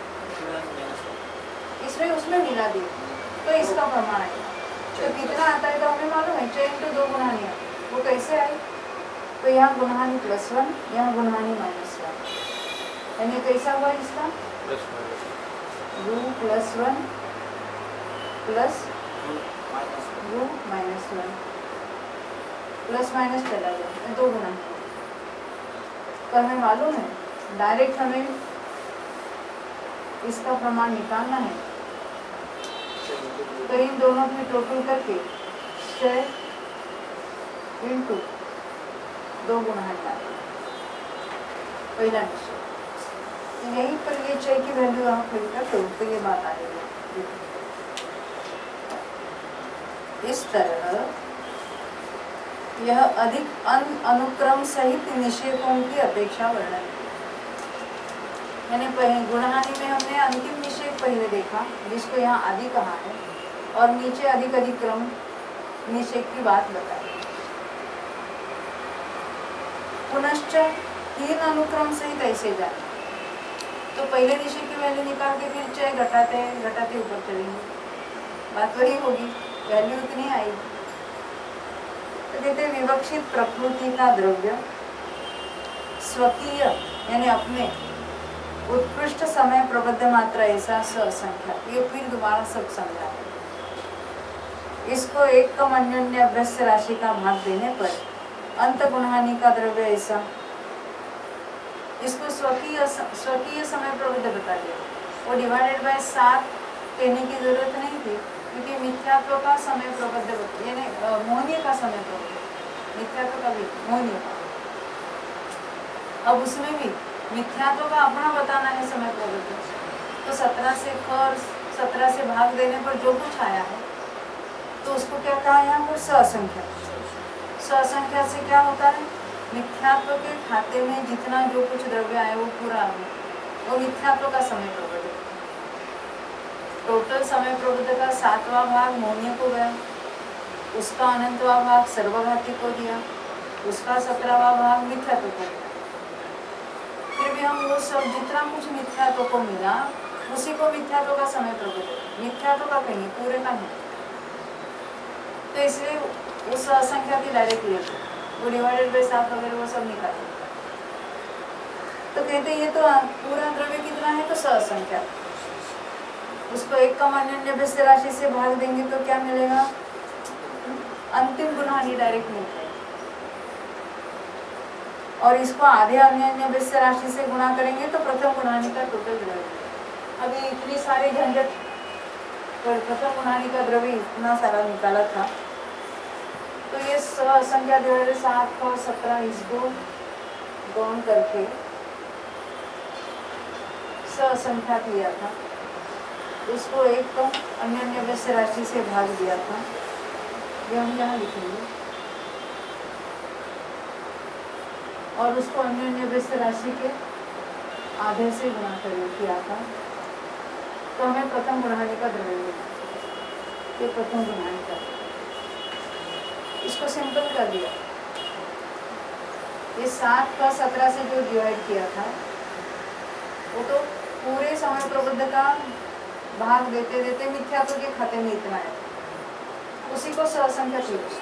[SPEAKER 1] इसमें उसमें मिला दिया तो इसका प्रमाण है। तो कितना आता है तो हमें मालूम है, चय इंटू 2 गुणहानि है। वो कैसे आई? तो यहाँ गुणहानि +1, यहाँ गुणहानि -1, यानी कैसा हुआ इसका? रू +1 प्लस रू -1, प्लस माइनस चला गया, 2 गुना। तो हमें मालूम है डायरेक्ट हमें इसका प्रमाण निकालना है, तो इन दोनों की टोटल करके चय इंटू 2 गुणहानि आती है पहला निश्चय। यहीं पर ये चय की वैल्यू आप फिल कर दो तो ये बात आ जाएगी। इस तरह यह अधिक अनुक्रम सहित निषेकों की अपेक्षा वर्णन की। यानी गुणहानि में हमने अंतिम निषेक पहले देखा, जिसको यहाँ आदि कहा है, और नीचे अधिक अधिक्रम निषेक की बात बताई। पुनश्च तीन अनुक्रम सहित ऐसे जाए, तो पहले निषेक की वैल्यू निकाल के फिर चाहे घटाते ऊपर चलेंगे, बात वही होगी, वैल्यू उतनी आएगी। तो कहते विवक्षित प्रकृति का द्रव्य स्वकीय यानी अपने उत्कृष्ट समय प्रबद्ध मात्रा ऐसा असंख्या, ये फिर दोबारा सब समझा है। इसको एक कम अन्योन्य अभ्यस्त राशि का भाग देने पर अंत गुणहानि का द्रव्य ऐसा, इसको स्वकीय समय प्रबद्ध बता दिया। वो डिवाइडेड बाय 7 कहने की जरूरत नहीं थी, क्योंकि मिथ्यात्व का समय प्रबद्ध यानी मोहनीय का समय प्रबद्ध, मिथ्यात्व का भी मोहनीय का। अब उसमें भी मिथ्यात्व का अपना बताना है समय प्रबद्ध, तो 17 से ख और 17 से भाग देने पर जो कुछ आया है, तो उसको क्या कहा यहाँ पर? सअसंख्या। सअसंख्या से क्या होता है? मिथ्यात्व के खाते में जितना जो कुछ द्रव्य आए वो पूरा है, वो मिथ्यात्व का समय प्रबद्ध। टोटल समय प्रबद्ध का 7वां भाग मोहनीय को गया, उसका अनंतवां भाग सर्वघाती को दिया, उसका 17वां भाग मिथ्यात्व को दिया। फिर भी हम वो सब जितना कुछ मिथ्यात्व को मिला, उसी को मिथ्यात्व का समय प्रबद्ध, मिथ्यात्व का कहीं पूरे का नहीं। तो इसलिए उस असंख्या की डायरेक्ट लेते, वो डिवाइडेड बाय 7 वगैरह वो सब निकाले। तो कहते ये तो पूरा द्रव्य कितना है? तो सअसंख्या। उसको एक कम अन्योन्य अभ्यस्त राशि से भाग देंगे तो क्या मिलेगा? अंतिम गुणहानि डायरेक्ट मिलता है। और इसको आधे अन्योन्य अभ्यस्त राशि से गुणा करेंगे तो प्रथम गुणहानि का टोटल द्रव्य। अभी इतनी सारी झंझट, प्रथम गुणहानि का द्रव्य इतना सारा निकाला था, तो ये सअसंख्या डिवाइडेड 7 और 17 इसको गौण करके सअसंख्या किया था, उसको एक कम अन्योन्य अभ्यस्त राशि से भाग दिया था। ये हम यहाँ लिखेंगे, और उसको अन्योन्य अभ्यस्त राशि के आधे से गुणा कर किया था, तो हमें प्रथम गुणहानि का द्रव्य मिला। ये प्रथम गुणहानि का, इसको सिंपल कर दिया। ये 7 का 17 से जो डिवाइड किया था, वो तो पूरे समय प्रबद्ध का भाग देते देते मिथ्यात्व के खाते में इतना है, उसी को सअसंख्या चाहिए।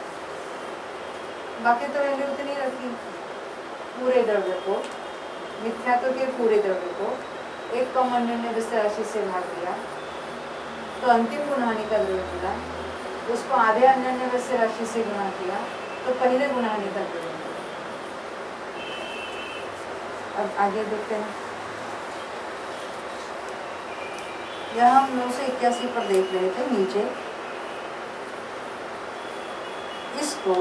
[SPEAKER 1] बाकी तो वैल्यू उतनी रखी। पूरे द्रव्य को, मिथ्यात्व के पूरे द्रव्य को एक कम अन्योन्य अभ्यस्त राशि से भाग दिया, तो अंतिम गुणहानि का द्रव्य मिला। उसको आधे अन्योन्य अभ्यस्त राशि से गुणा किया, तो पहले गुणहानि का द्रव्य मिला। अब आगे देखते हैं। यह हम 981 पर देख रहे थे नीचे। इसको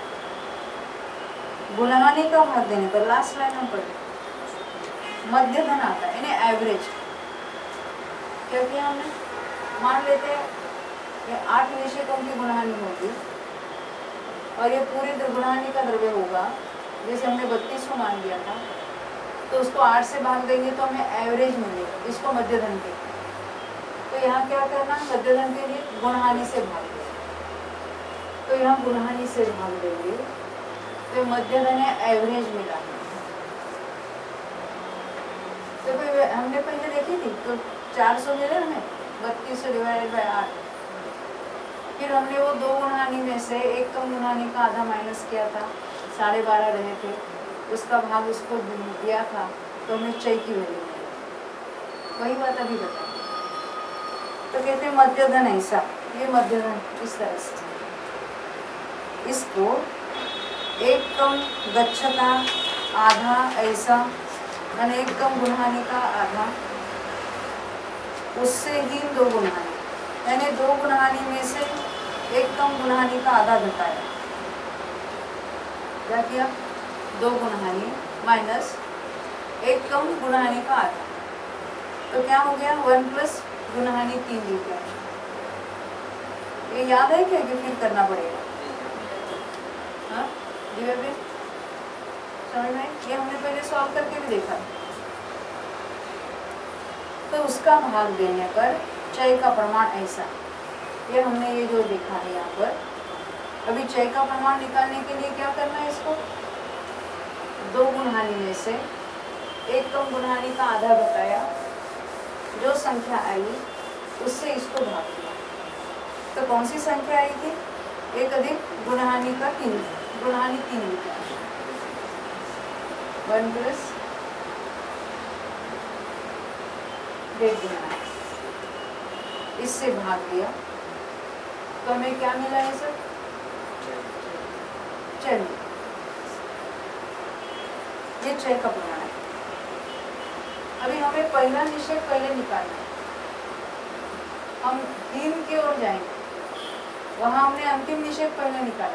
[SPEAKER 1] गुणहानि का भाग देने पर लास्ट लाइन हम पढ़े, मध्य धन आता है, यानी एवरेज। क्या किया हमने? मान लेते हैं ये 8 निषेकों की गुणहानि होगी और ये पूरी गुणहानि का द्रव्य होगा, जैसे हमने 32 को मान लिया था, तो उसको 8 से भाग देंगे तो हमें एवरेज मिलेगा, इसको मध्य धन के। तो यहाँ क्या करना? मध्य धन के लिए गुणहानि से भाग देंगे, तो यहाँ गुणहानि से भाग देंगे, तो मध्य धन है एवरेज मिला। तो कोई हमने पहले देखी थी, तो 400 मिले हमें, 32 डिवाइडेड बाय 8। फिर हमने वो 2 गुणहानि में से एक कम गुणहानि का आधा माइनस किया था, 12.5 रहे थे, उसका भाग उसको दिया था, तो हमें 6 की वैल्यू मिली। वही बात अभी बताएं। तो कहते हैं मध्य धन ऐसा, ये मध्य धन इस तरह से, इसको एक कम गच्छता आधा ऐसा, यानी एक कम गुणहानि का आधा, उससे ही 2 गुणहानि, यानी 2 गुणहानि में से एक कम गुणहानि का आधा घटाया। क्या किया? 2 गुणहानि माइनस एक कम गुणहानि का आधा, तो क्या हो गया? 1 प्लस गुणहानि 3 लिखा है। ये याद है क्या कि फिर करना पड़ेगा? हाँ दिव्या बेन, समझ में? ये हमने पहले सॉल्व करके भी देखा। तो उसका भाग देने पर चय का प्रमाण ऐसा, ये हमने ये जो देखा है यहाँ पर। अभी चय का प्रमाण निकालने के लिए क्या करना है? इसको दो गुणहानी में से एक कम गुणहानी का आधा बताया, जो संख्या आई उससे इसको भाग दिया। तो कौन सी संख्या आई थी? एक अधिक गुणहानी का 3, गुणहानी 3 लिखा, 1 प्लस डेढ़ गुणहानी, इससे भाग दिया। तो हमें क्या मिला है सर? चलिए ये चय का प्रमाण है। अभी हमें पहला निषेध पहले निकालना है। हम 3 की ओर जाएंगे, वहां हमने अंतिम निषेध पहले निकाला।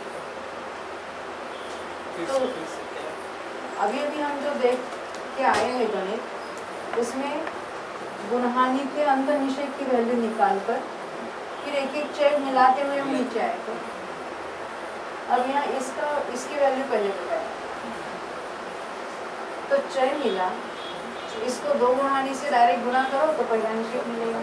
[SPEAKER 1] तो अभी अभी हम जो देख के आए हैं गणित, उसमें गुणहानी के अंतर निषेध की वैल्यू निकालकर फिर एक एक चय मिलाते हुए हम नीचे आए। तो अब यहाँ इसकी वैल्यू पहले बताया। तो चय मिला, इसको 2 गुणहानी से डायरेक्ट गुणा करो तो पहला निषेध मिलेगा,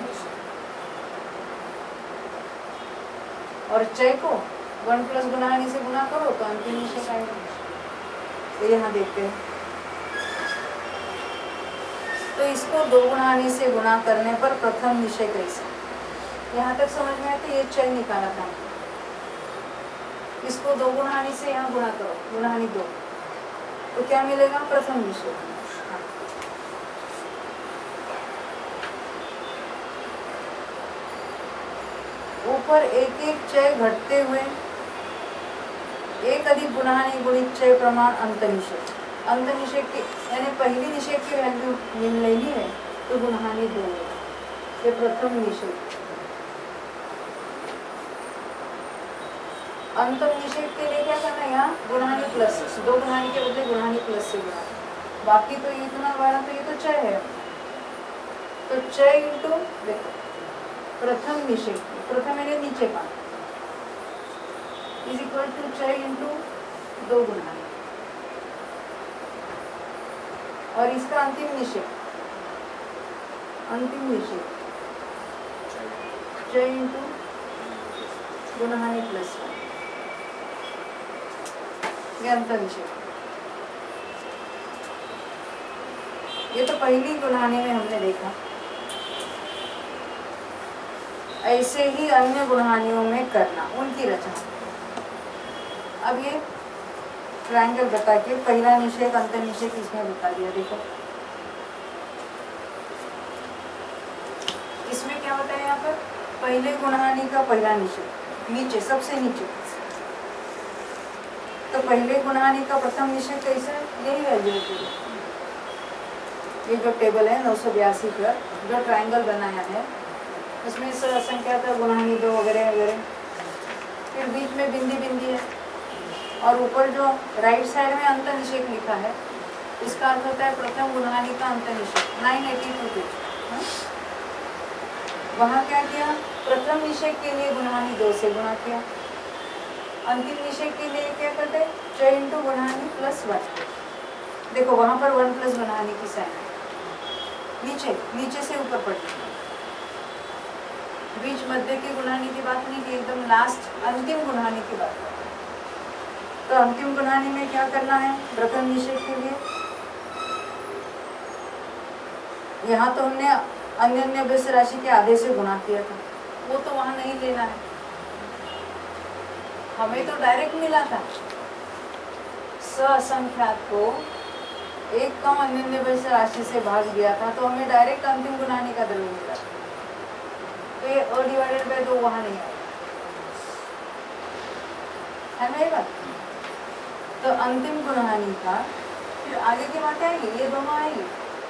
[SPEAKER 1] और चय को 1 प्लस गुणहानी से गुणा करो तो अंतिम निषेध आएगा। तो यहाँ देखते हैं, तो इसको 2 गुणहानी से गुणा करने पर प्रथम निषेध कैसा, यहाँ तक समझ में आया? तो ये चय निकाला था। इसको 2 गुणहानी से यहाँ गुणा करो, गुणहानी 2, तो क्या मिलेगा? प्रथम निषेध। ऊपर एक एक चय घटते हुए एक अधिक गुणहानी गुणित चय प्रमाण अंतनिषेध। अंतनिषेध की यानी पहली निषेध की वैल्यू मिल लेनी है तो गुणहानी 2, ये प्रथम निषेध। अंतम निषेध के लिए क्या करना है? यहाँ गुणहानी प्लस, 2 गुणहानी के बदले गुणहानी प्लस से गुणा। बाकी तो ये इतना बड़ा, तो ये तो चय है। तो चय इंटू देखो प्रथम निषेध, प्रथम यानी नीचे का, इज इक्वल टू चय इंटू 2 गुणहानी, और इसका अंतिम निषेध, अंतिम निषेध चय इंटू गुणहानी प्लस 1, ये अंतर निषेध। ये तो पहली गुणहानी में हमने देखा। ऐसे ही अन्य गुणहानियों में करना, उनकी रचना। अब ये ट्रायंगल बता के पहला निषेध अंतर निषेध इसमें बता दिया। देखो इसमें क्या बताया? यहाँ पर पहले गुणहानी का पहला निषेध नीचे, सबसे नीचे। तो पहले गुणहानी का प्रथम निषेध कैसे है? यही वैल्यू है। ये जो टेबल है 982 का जो ट्रायंगल बनाया है, उसमें असंख्यात गुणहानी 2 वगैरह वगैरह, फिर बीच में बिंदी बिंदी है, और ऊपर जो राइट साइड में अंतर निषेध लिखा है, इसका अर्थ होता है प्रथम गुणहानी का अंतर निषेध। 982 पेज। वहाँ क्या किया? प्रथम निषेध के लिए गुणहानी 2 से गुणा किया, अंतिम निषेध के लिए क्या करते हैं? चय इंटू गुणहानी प्लस 1। देखो वहाँ पर 1 प्लस गुणहानी की साइन है, नीचे नीचे से ऊपर पड़ती है। बीच मध्य की गुणहानी की बात नहीं की, एकदम लास्ट अंतिम गुणहानी की बात। तो अंतिम गुणहानी में क्या करना है? प्रथम निषेध के लिए यहाँ तो हमने अन्य अभ्यस्त राशि के आधे से गुणा किया था, वो तो वहाँ नहीं लेना है, हमें तो डायरेक्ट मिला था। असंख्यात को एक कम अन्य अभ्यस्त राशि से भाग दिया था, तो हमें डायरेक्ट अंतिम गुणहानी का द्रव्य मिला। तो ये a डिवाइडेड बाय 2 वहाँ नहीं आएगा, है ना ये बात? तो अंतिम गुणहानी का फिर आगे की बात आएगी, ये दोनों आएगी,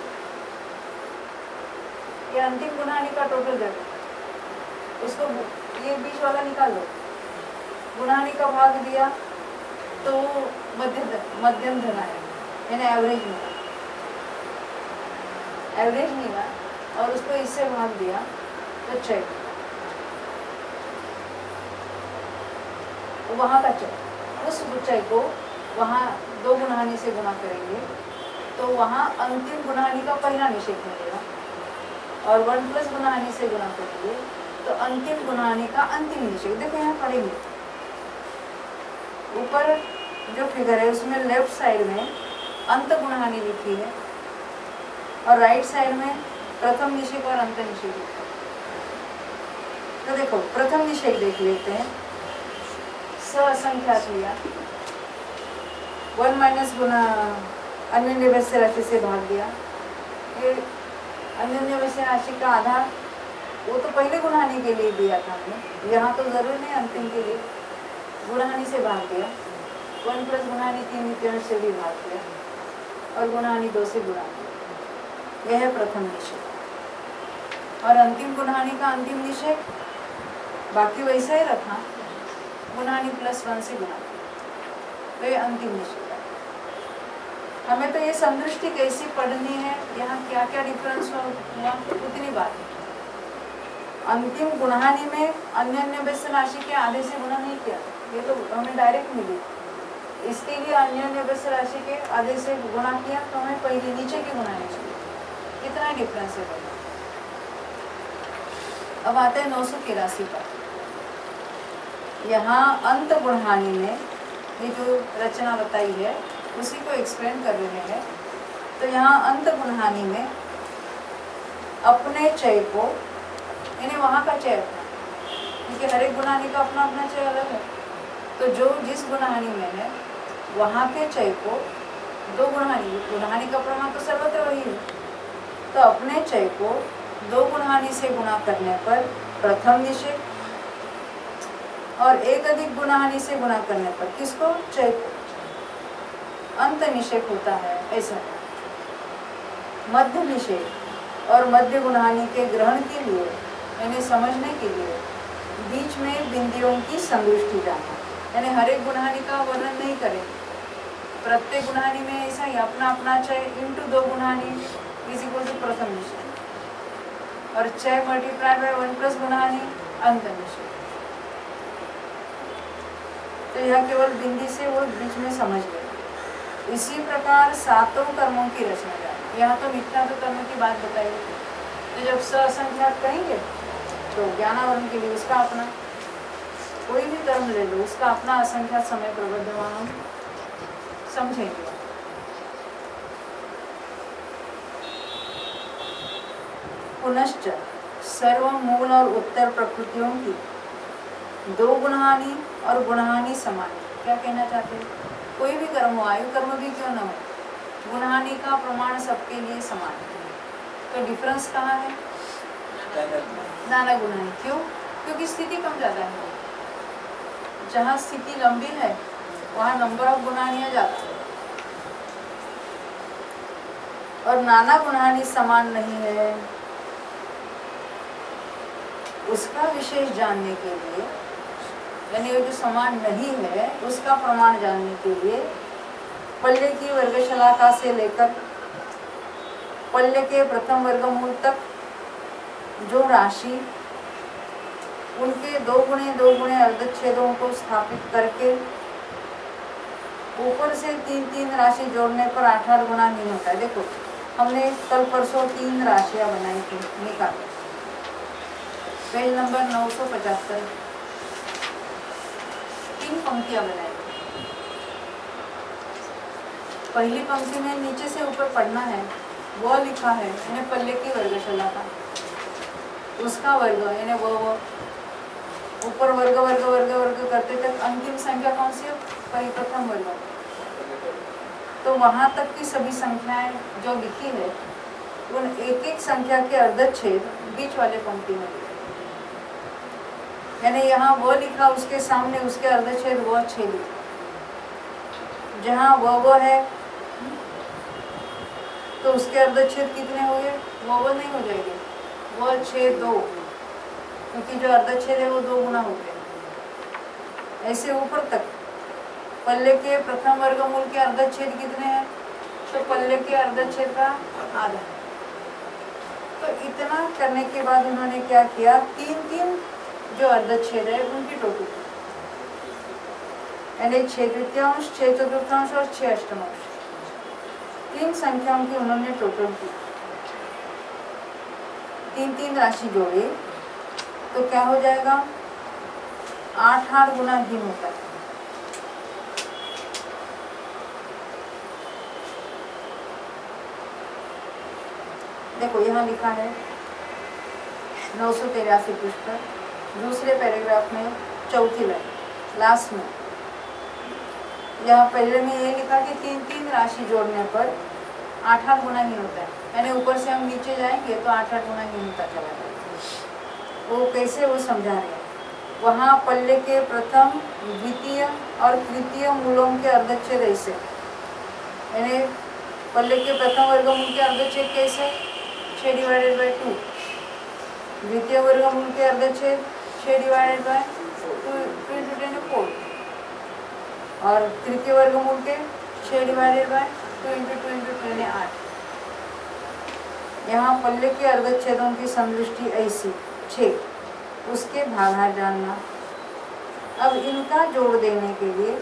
[SPEAKER 1] ये अंतिम गुणहानी का टोटल द्रव्य, इसको ये बीच वाला निकाल लो। गुणहानी का भाग दिया तो मध्यम धन आएगा, यानी एवरेज मिला, एवरेज मिला, और उसको इससे भाग दिया तो चेक। वहाँ का चय, उस चय को वहाँ 2 गुणहानि से गुणा करेंगे तो वहाँ अंतिम गुणहानि का पहला निषेध मिलेगा, और 1 प्लस गुणहानि से गुणा करेंगे तो अंतिम गुणहानि का अंतिम निषेध। देखो यहाँ पढ़ेंगे, ऊपर जो फिगर है उसमें लेफ्ट साइड में अंत गुणहानि लिखी है और राइट साइड में प्रथम निषेध और अंत निषेध लिखा है। तो देखो प्रथम निषेध देख लेते हैं। असंख्यात लिया, 1 माइनस गुना अन्य वैश्य राशि से भाग दिया। ये अन्य वैश्य राशि का आधार वो तो पहले गुणहानि के लिए दिया था हमने, यहाँ तो जरूर नहीं, अंतिम के लिए गुणहानि से भाग दिया। 1 प्लस गुणहानि 3 द्वितीयांश से भी भाग दिया और गुणहानि 2 से गुणा किया। यह है प्रथम निषेध। और अंतिम गुणहानि का अंतिम निषेध बाकी वैसा ही रखा, गुणहानि प्लस 1 से गुणा किया, तो ये अंतिम निषेध है। हमें तो ये समदृष्टि कैसी पढ़नी है, यहाँ क्या क्या डिफरेंस हुआ उतनी बात है। अंतिम गुणहानि में अन्य वैश्य राशि के आधे से गुणा नहीं किया, ये तो हमें डायरेक्ट मिली। इसके लिए अन्य वैश्य राशि के आधे से गुणा किया तो हमें पहले नीचे की गुणहानि चाहिए, इतना डिफरेंस है। अब आते हैं 983 पर। यहाँ अंत गुणहानि में ये जो रचना बताई है उसी को एक्सप्लेन कर रहे हैं। तो यहाँ अंत गुणहानि में अपने चय को, यानी वहाँ का चय अपना, क्योंकि हर एक गुणहानि का अपना अपना चय अलग है, तो जो जिस गुणहानि में है वहाँ के चय को 2 गुणहानि का प्रमाण तो सर्वत्र वही है, तो अपने चय को 2 गुणहानि से गुणा करने पर प्रथम निषेध और 1 अधिक गुणहानि से गुणा करने पर किसको, चय को, अंत निषेध होता है। ऐसा मध्य निषेध और मध्य गुणहानि के ग्रहण के लिए, यानी समझने के लिए बीच में बिंदुओं की संदृष्टि जाना, यानी हर एक गुणहानि का वर्णन नहीं करें, प्रत्येक गुणहानि में ऐसा ही अपना अपना चय इंटू 2 गुणहानि इज इक्वल टू प्रथम निषेध और चय मल्टीप्लाइड बाय 1 प्लस गुणहानि अंत निषेध। तो यह केवल बिंदी से वो बीच में समझ ले। इसी प्रकार 7 कर्मों की रचना जाए। यहाँ तो मिथ्या तो कर्म की बात बताई, तो जब असंख्यात कहेंगे तो ज्ञानावरण के लिए उसका अपना कोई भी कर्म ले लो, उसका अपना असंख्यात समय प्रबंधमान हम समझेंगे। पुनश्च सर्व मूल और उत्तर प्रकृतियों की 2 गुणहानि और गुणहानि समान। क्या कहना चाहते हैं, कोई भी कर्म हो, आयु कर्म भी क्यों न हो, गुणहानि का प्रमाण सबके लिए समान है। तो डिफरेंस कहाँ है, नाना गुणहानि। क्यों, क्योंकि स्थिति कम ज़्यादा है। जहाँ स्थिति लंबी है वहाँ नंबर ऑफ गुणहानियाँ ज़्यादा है, और नाना गुणहानि समान नहीं है उसका विशेष जानने के लिए, यानी वो जो समान नहीं है उसका प्रमाण जानने के लिए पल्ले की वर्गशलाका से लेकर पल्ले के प्रथम वर्गमूल तक जो राशि उनके 2 गुणे अर्धच्छेदों को स्थापित करके ऊपर से 3 राशि जोड़ने पर 8 गुना नहीं होता है। देखो हमने कल परसों 3 राशियां बनाई थी, निकाल पेज नंबर 975, 3 पंक्तियां बनाई। पहली पंक्ति में नीचे से ऊपर पढ़ना है, वो लिखा है यानी पल्ले की वर्गशलाका, उसका वर्ग यानी वो ऊपर वर्ग वर्ग वर्ग वर्ग करते तक अंतिम संख्या कौन सी है, परिप्रथम वर्ग। तो वहाँ तक की सभी संख्याएं जो लिखी है उन एक एक संख्या के अर्धच्छेद बीच वाले पंक्ति में, यानी यहाँ वो लिखा उसके सामने उसके अर्धच्छेद वो छेद, जहाँ वो है तो उसके अर्धच्छेद कितने हो गए, वो नहीं हो जाएंगे, वो छेद 2, क्योंकि जो अर्धच्छेद है वो 2 गुना हो गए। ऐसे ऊपर तक पल्ले के प्रथम वर्गमूल के अर्धच्छेद कितने हैं, तो पल्ले के अर्धच्छेद का आधा। तो इतना करने के बाद उन्होंने क्या किया, 3 जो अर्धच्छेद है उनकी टोटल यानी 6 तृतीयांश, 6 चतुर्थांश और 6 अष्टमांश, 3 संख्याओं की उन्होंने टोटल की, 3 राशि जोड़ी तो क्या हो जाएगा, 8 गुना भिन्न होता है। देखो यहाँ लिखा है 983 पृष्ठ पर दूसरे पैराग्राफ में चौथी लाइन लास्ट में, यहाँ पहले में ये लिखा कि 3 राशि जोड़ने पर 8 गुना ही होता है, यानी ऊपर से हम नीचे जाएंगे तो 8 गुना ही होता चला जाएगा। वो कैसे, वो समझा रहे हैं। वहाँ पल्ले के प्रथम, द्वितीय और तृतीय मूलों के अर्धच्छेद ऐसे, यानी पल्ले के प्रथम वर्गमूल के अर्धच्छेद कैसे, 6/2, द्वितीय वर्गमूल के अर्धच्छेद 6/2 × 10⁴, और तृतीय वर्गमूल के 6/2 × 2 × 8। यहाँ पल्ले के अर्धच्छेदों की समदृष्टि ऐसी 6, उसके भागाहार जानना। अब इनका जोड़ देने के लिए,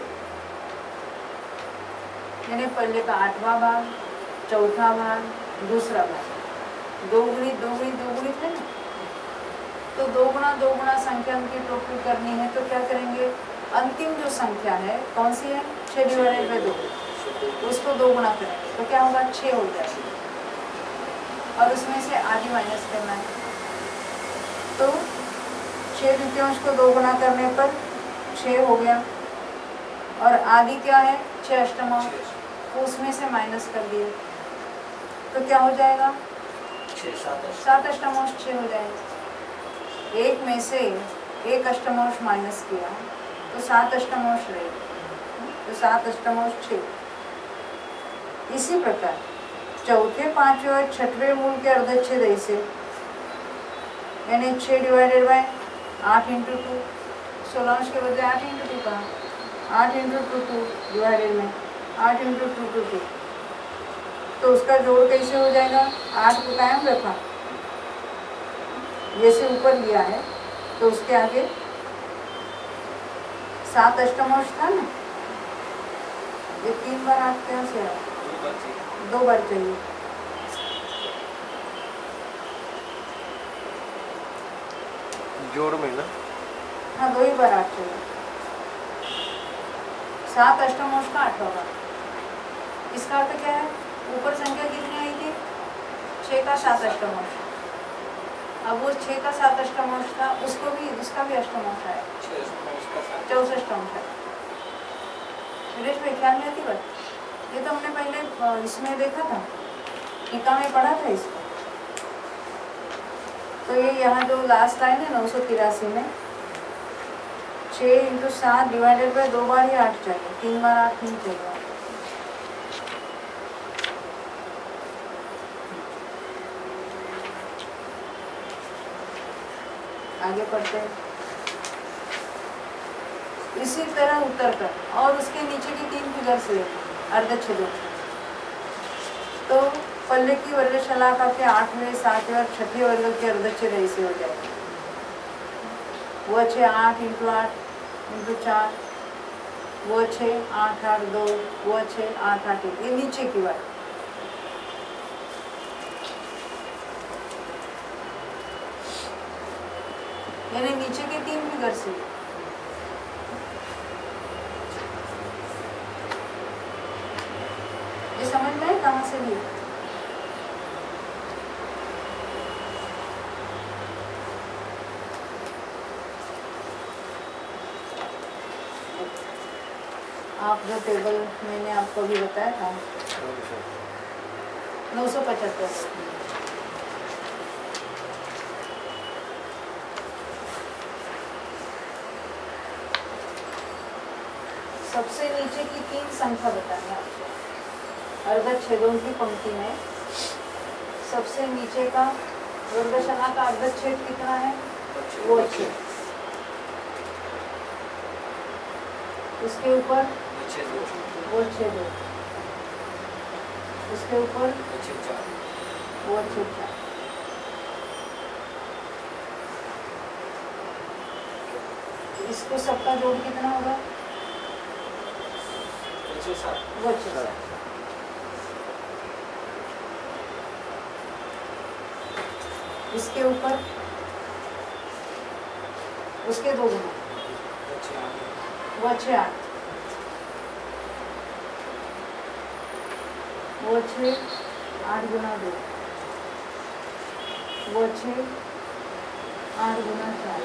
[SPEAKER 1] यानी पल्ले का 8वां भाग, चौथा भाग, दूसरा भाग, 2 गुणित 2 गुणित 2 गुणित है ना, तो 2 गुणा संख्या की टोटल करनी है तो क्या करेंगे, अंतिम जो संख्या है कौन सी है, 6/2, उसको 2 गुना करेंगे तो क्या होगा, 6 हो जाएगा, और उसमें से आधी माइनस करना है। तो 6 तृतीयांश को 2 गुना करने पर 6 हो गया, और आधी क्या है, 6 अष्टमांश, तो उसमें से माइनस कर दिए तो क्या हो जाएगा, 7 अष्टमांश 6 हो जाएगा। एक में से 1 अष्टमांश माइनस किया तो 7 अष्टमांश रहेगा, तो 7 अष्टमांश 6। इसी प्रकार चौथे, पांचवें और छठवें मूल के अर्धच्छेद ऐसे, यानी 6/8 × 2, 16 के बदले 8 × 2 कहा, 8 × 2 डिवाइडेड में 8 × 2 तो उसका जोड़ कैसे हो जाएगा, 8 को कायम रखा, जैसे ऊपर लिया है तो उसके आगे 7 अष्टमांश था ना, ये 3 बार 8 क्या से है, 2 बार चाहिए,
[SPEAKER 3] जोड़ में ना,
[SPEAKER 1] हाँ 2 ही बार 8 चाहिए, 7 अष्टमांश का 8 होगा। इसका अर्थ क्या है, ऊपर संख्या कितनी आई थी, 6 का 7 अष्टमांश, अब वो 6 का 7 अष्टमांश था, उसका भी अष्टमांश है, 64 अष्टमांश है। सुरेश भाई ख्याल में आती बात, ये तो हमने पहले इसमें देखा था, टीका में पढ़ा था इसको। तो ये यहाँ जो लास्ट लाइन है 983 में 6 × 7 डिवाइडेड बाय 2 बार ही 8 चाहिए, 3 बार 8 नहीं चाहिए। आगे पढ़ते हैं। इसी तरह उत्तर कर और उसके नीचे की 3 फिगर्स ले अर्धच्छेदों। तो पल्ले की वर्गशलाका के 8वें, 7वें और 6वें वर्ग के अर्धच्छेद ऐसे हो जाएंगे। वो 6 8 × 8 × 4, वो 6 8 8 2, वो 6 8 8 1, ये नीचे की बात। यानी नीचे के 3 फिगर से ये समझ में है कहाँ से भी। आप जो टेबल मैंने आपको भी बताया था 975, सबसे नीचे की 3 संख्या बतानी आपको। अर्धच्छेदों की पंक्ति में सबसे नीचे का वर्गशला का अर्धच्छेद कितना है, वो 6। उसके ऊपर वो 6 2, उसके ऊपर वो 6 4। इसको सबका जोड़ कितना होगा,
[SPEAKER 2] छः सात।
[SPEAKER 1] वो 6 7। इसके ऊपर उसके 2 गुना, वो 6 8, वो 6 8 गुना 2, वो 6 8 गुना 4।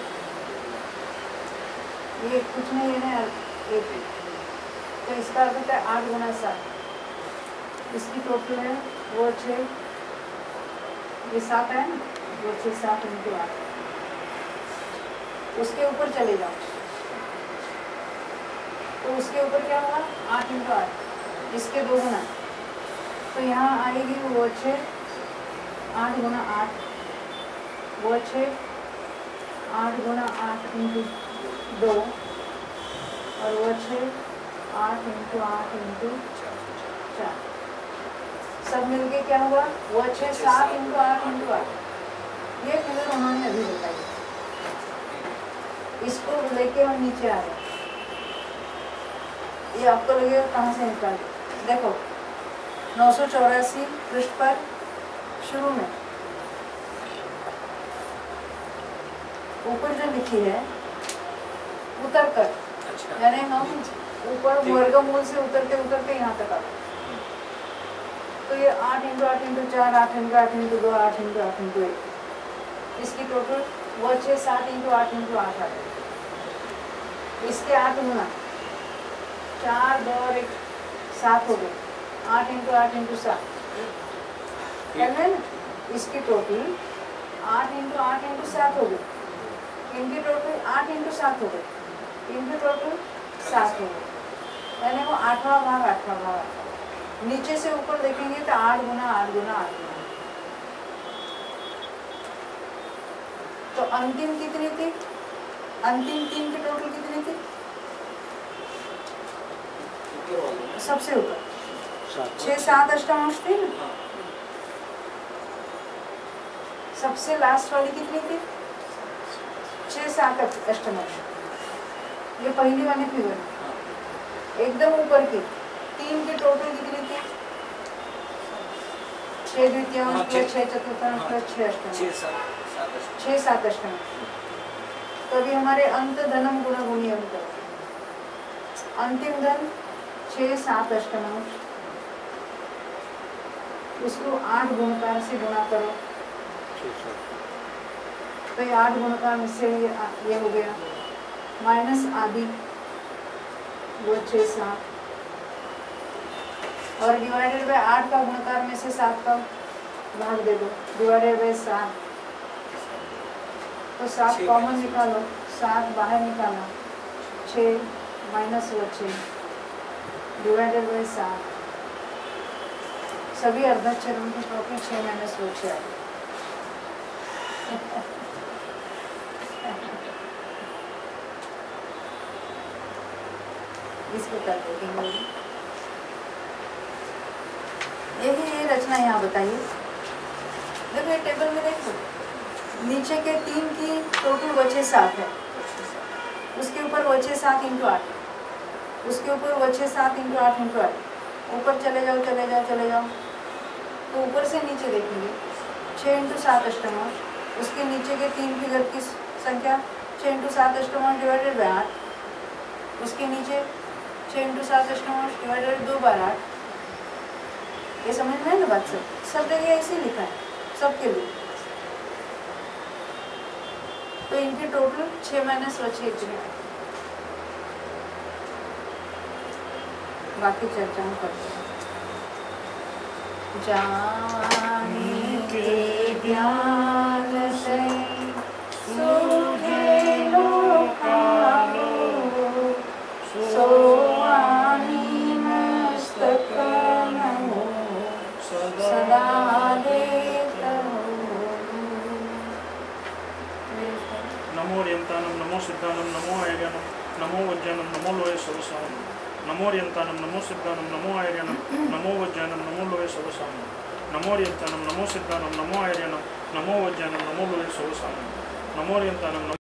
[SPEAKER 1] ये कुछ नहीं है ना, एक, तो इसका अर्थ होता है 8 गुना 7। इसकी टोटल है वो 6, ये 7 है ना, वो 6 7 इंटू 8। उसके ऊपर चले जाओ, तो उसके ऊपर क्या होगा 8 इंटू 8, इसके 2 गुना, तो यहाँ आएगी वो 6 8 गुना 8, वो 6 8 गुना 8 इंटू 2, और वो 6 8 इंटू 8 इंटू 4। सब मिलके क्या हुआ, वो 6 7 इंटू 8 इंटू 8। ये फिगर उन्होंने अभी बताई, इसको लेके हम नीचे आ गए। ये आपको लगेगा कहाँ से निकाल, देखो 984 पृष्ठ पर शुरू में ऊपर जो लिखी है उतर कर, यानी हम ऊपर वर्गमूल से उतरते उतरते यहाँ तक आ गए। तो ये 8 into 8 into 4, 8 into 8 into 2, 8 into 8 into 1, इसकी टोटल वो 6 7 इंटू 8 इंटू 8 आ गई। इसके 8 गुना, 4 2 और 1 7 हो गए, 8 इंटू 8 इंटू 7 करना, इसकी टोटल 8 इंटू 8 इंटू 7 हो गई, इनकी टोटल 8 इंटू 7 हो गई, इनकी टोटल 7 हो गई, यानी वो 8वां भाग 8वां भाग। नीचे से ऊपर देखेंगे तो 8 गुना 8 गुना 8 गुना। तो अंतिम कितनी थी, अंतिम 3 की टोटल कितनी थी, सबसे ऊपर 6 7 अष्टमांश थी ना, सबसे लास्ट वाली कितनी थी 6 7 अष्टमांश। ये पहली वाली फिगर एकदम ऊपर की 3 की टोटल कितनी थी, 6 द्वितीयांश प्लस 6 चतुर्थांश प्लस 6 अष्टमांश, 6 7 अष्टमांश। तो अभी हमारे अंत धनम गुणा गुणी अंत, अंतिम धन 6 7 अष्टमांश, उसको 8 गुणकार से गुणा करो, तो ये 8 गुणकार में से ये हो गया माइनस आदि, वो 6 7, और डिवाइडेड बाय 8 का गुणकार में से 7 का भाग दे दो, डिवाइडेड बाय 7, तो 7 कॉमन निकालो, 7 बाहर निकाला, 6 माइनस वो 6 डिवाइडेड बाय 7, सभी अर्धाक्षरों की टोटल 6 माइनस वो 6। इसको कर देंगे, यही ये रचना यहाँ बताइए। देखो ये टेबल में देखो, नीचे के 3 की टोटल बचे 7 है, उसके ऊपर बचे 7 इंटू 8, उसके ऊपर बचे 7 इंटू 8 इंटू 8, ऊपर चले जाओ चले जाओ चले जाओ, तो ऊपर से नीचे देखेंगे 6 इंटू 7 अष्टमांश, उसके नीचे के 3 फिगर की संख्या 6 इंटू 7 अष्टमांश डिवाइडेड बाय 8, उसके नीचे 6 इंटू 7 अष्टमांश डिवाइडेड 2 बार 8। ये समझ में है ना बात, सब जगह ऐसे लिखा है सबके लिए। तो इनकी टोटल 6 माइनस 6 इतने, बाकी चर्चा हम करते हैं। जाने के ज्ञान से सूझे लोकालो, सोवानी मस्तक नमो सदा देता
[SPEAKER 4] नमो रियंतानम नमो सिद्धानम नमो आयर्यानम नमो वज्जानम नमो लोये सवसानम नमो रियंतानम नमो सिद्धानम नमो आयर्यानम नमो वज्जानम नमो लोये सवसानम नमो रियंतानम नमो सिद्धानम नमो आयर्यानम नमो वज्जानम नमो लोये सवसानम नमो रियंतानम।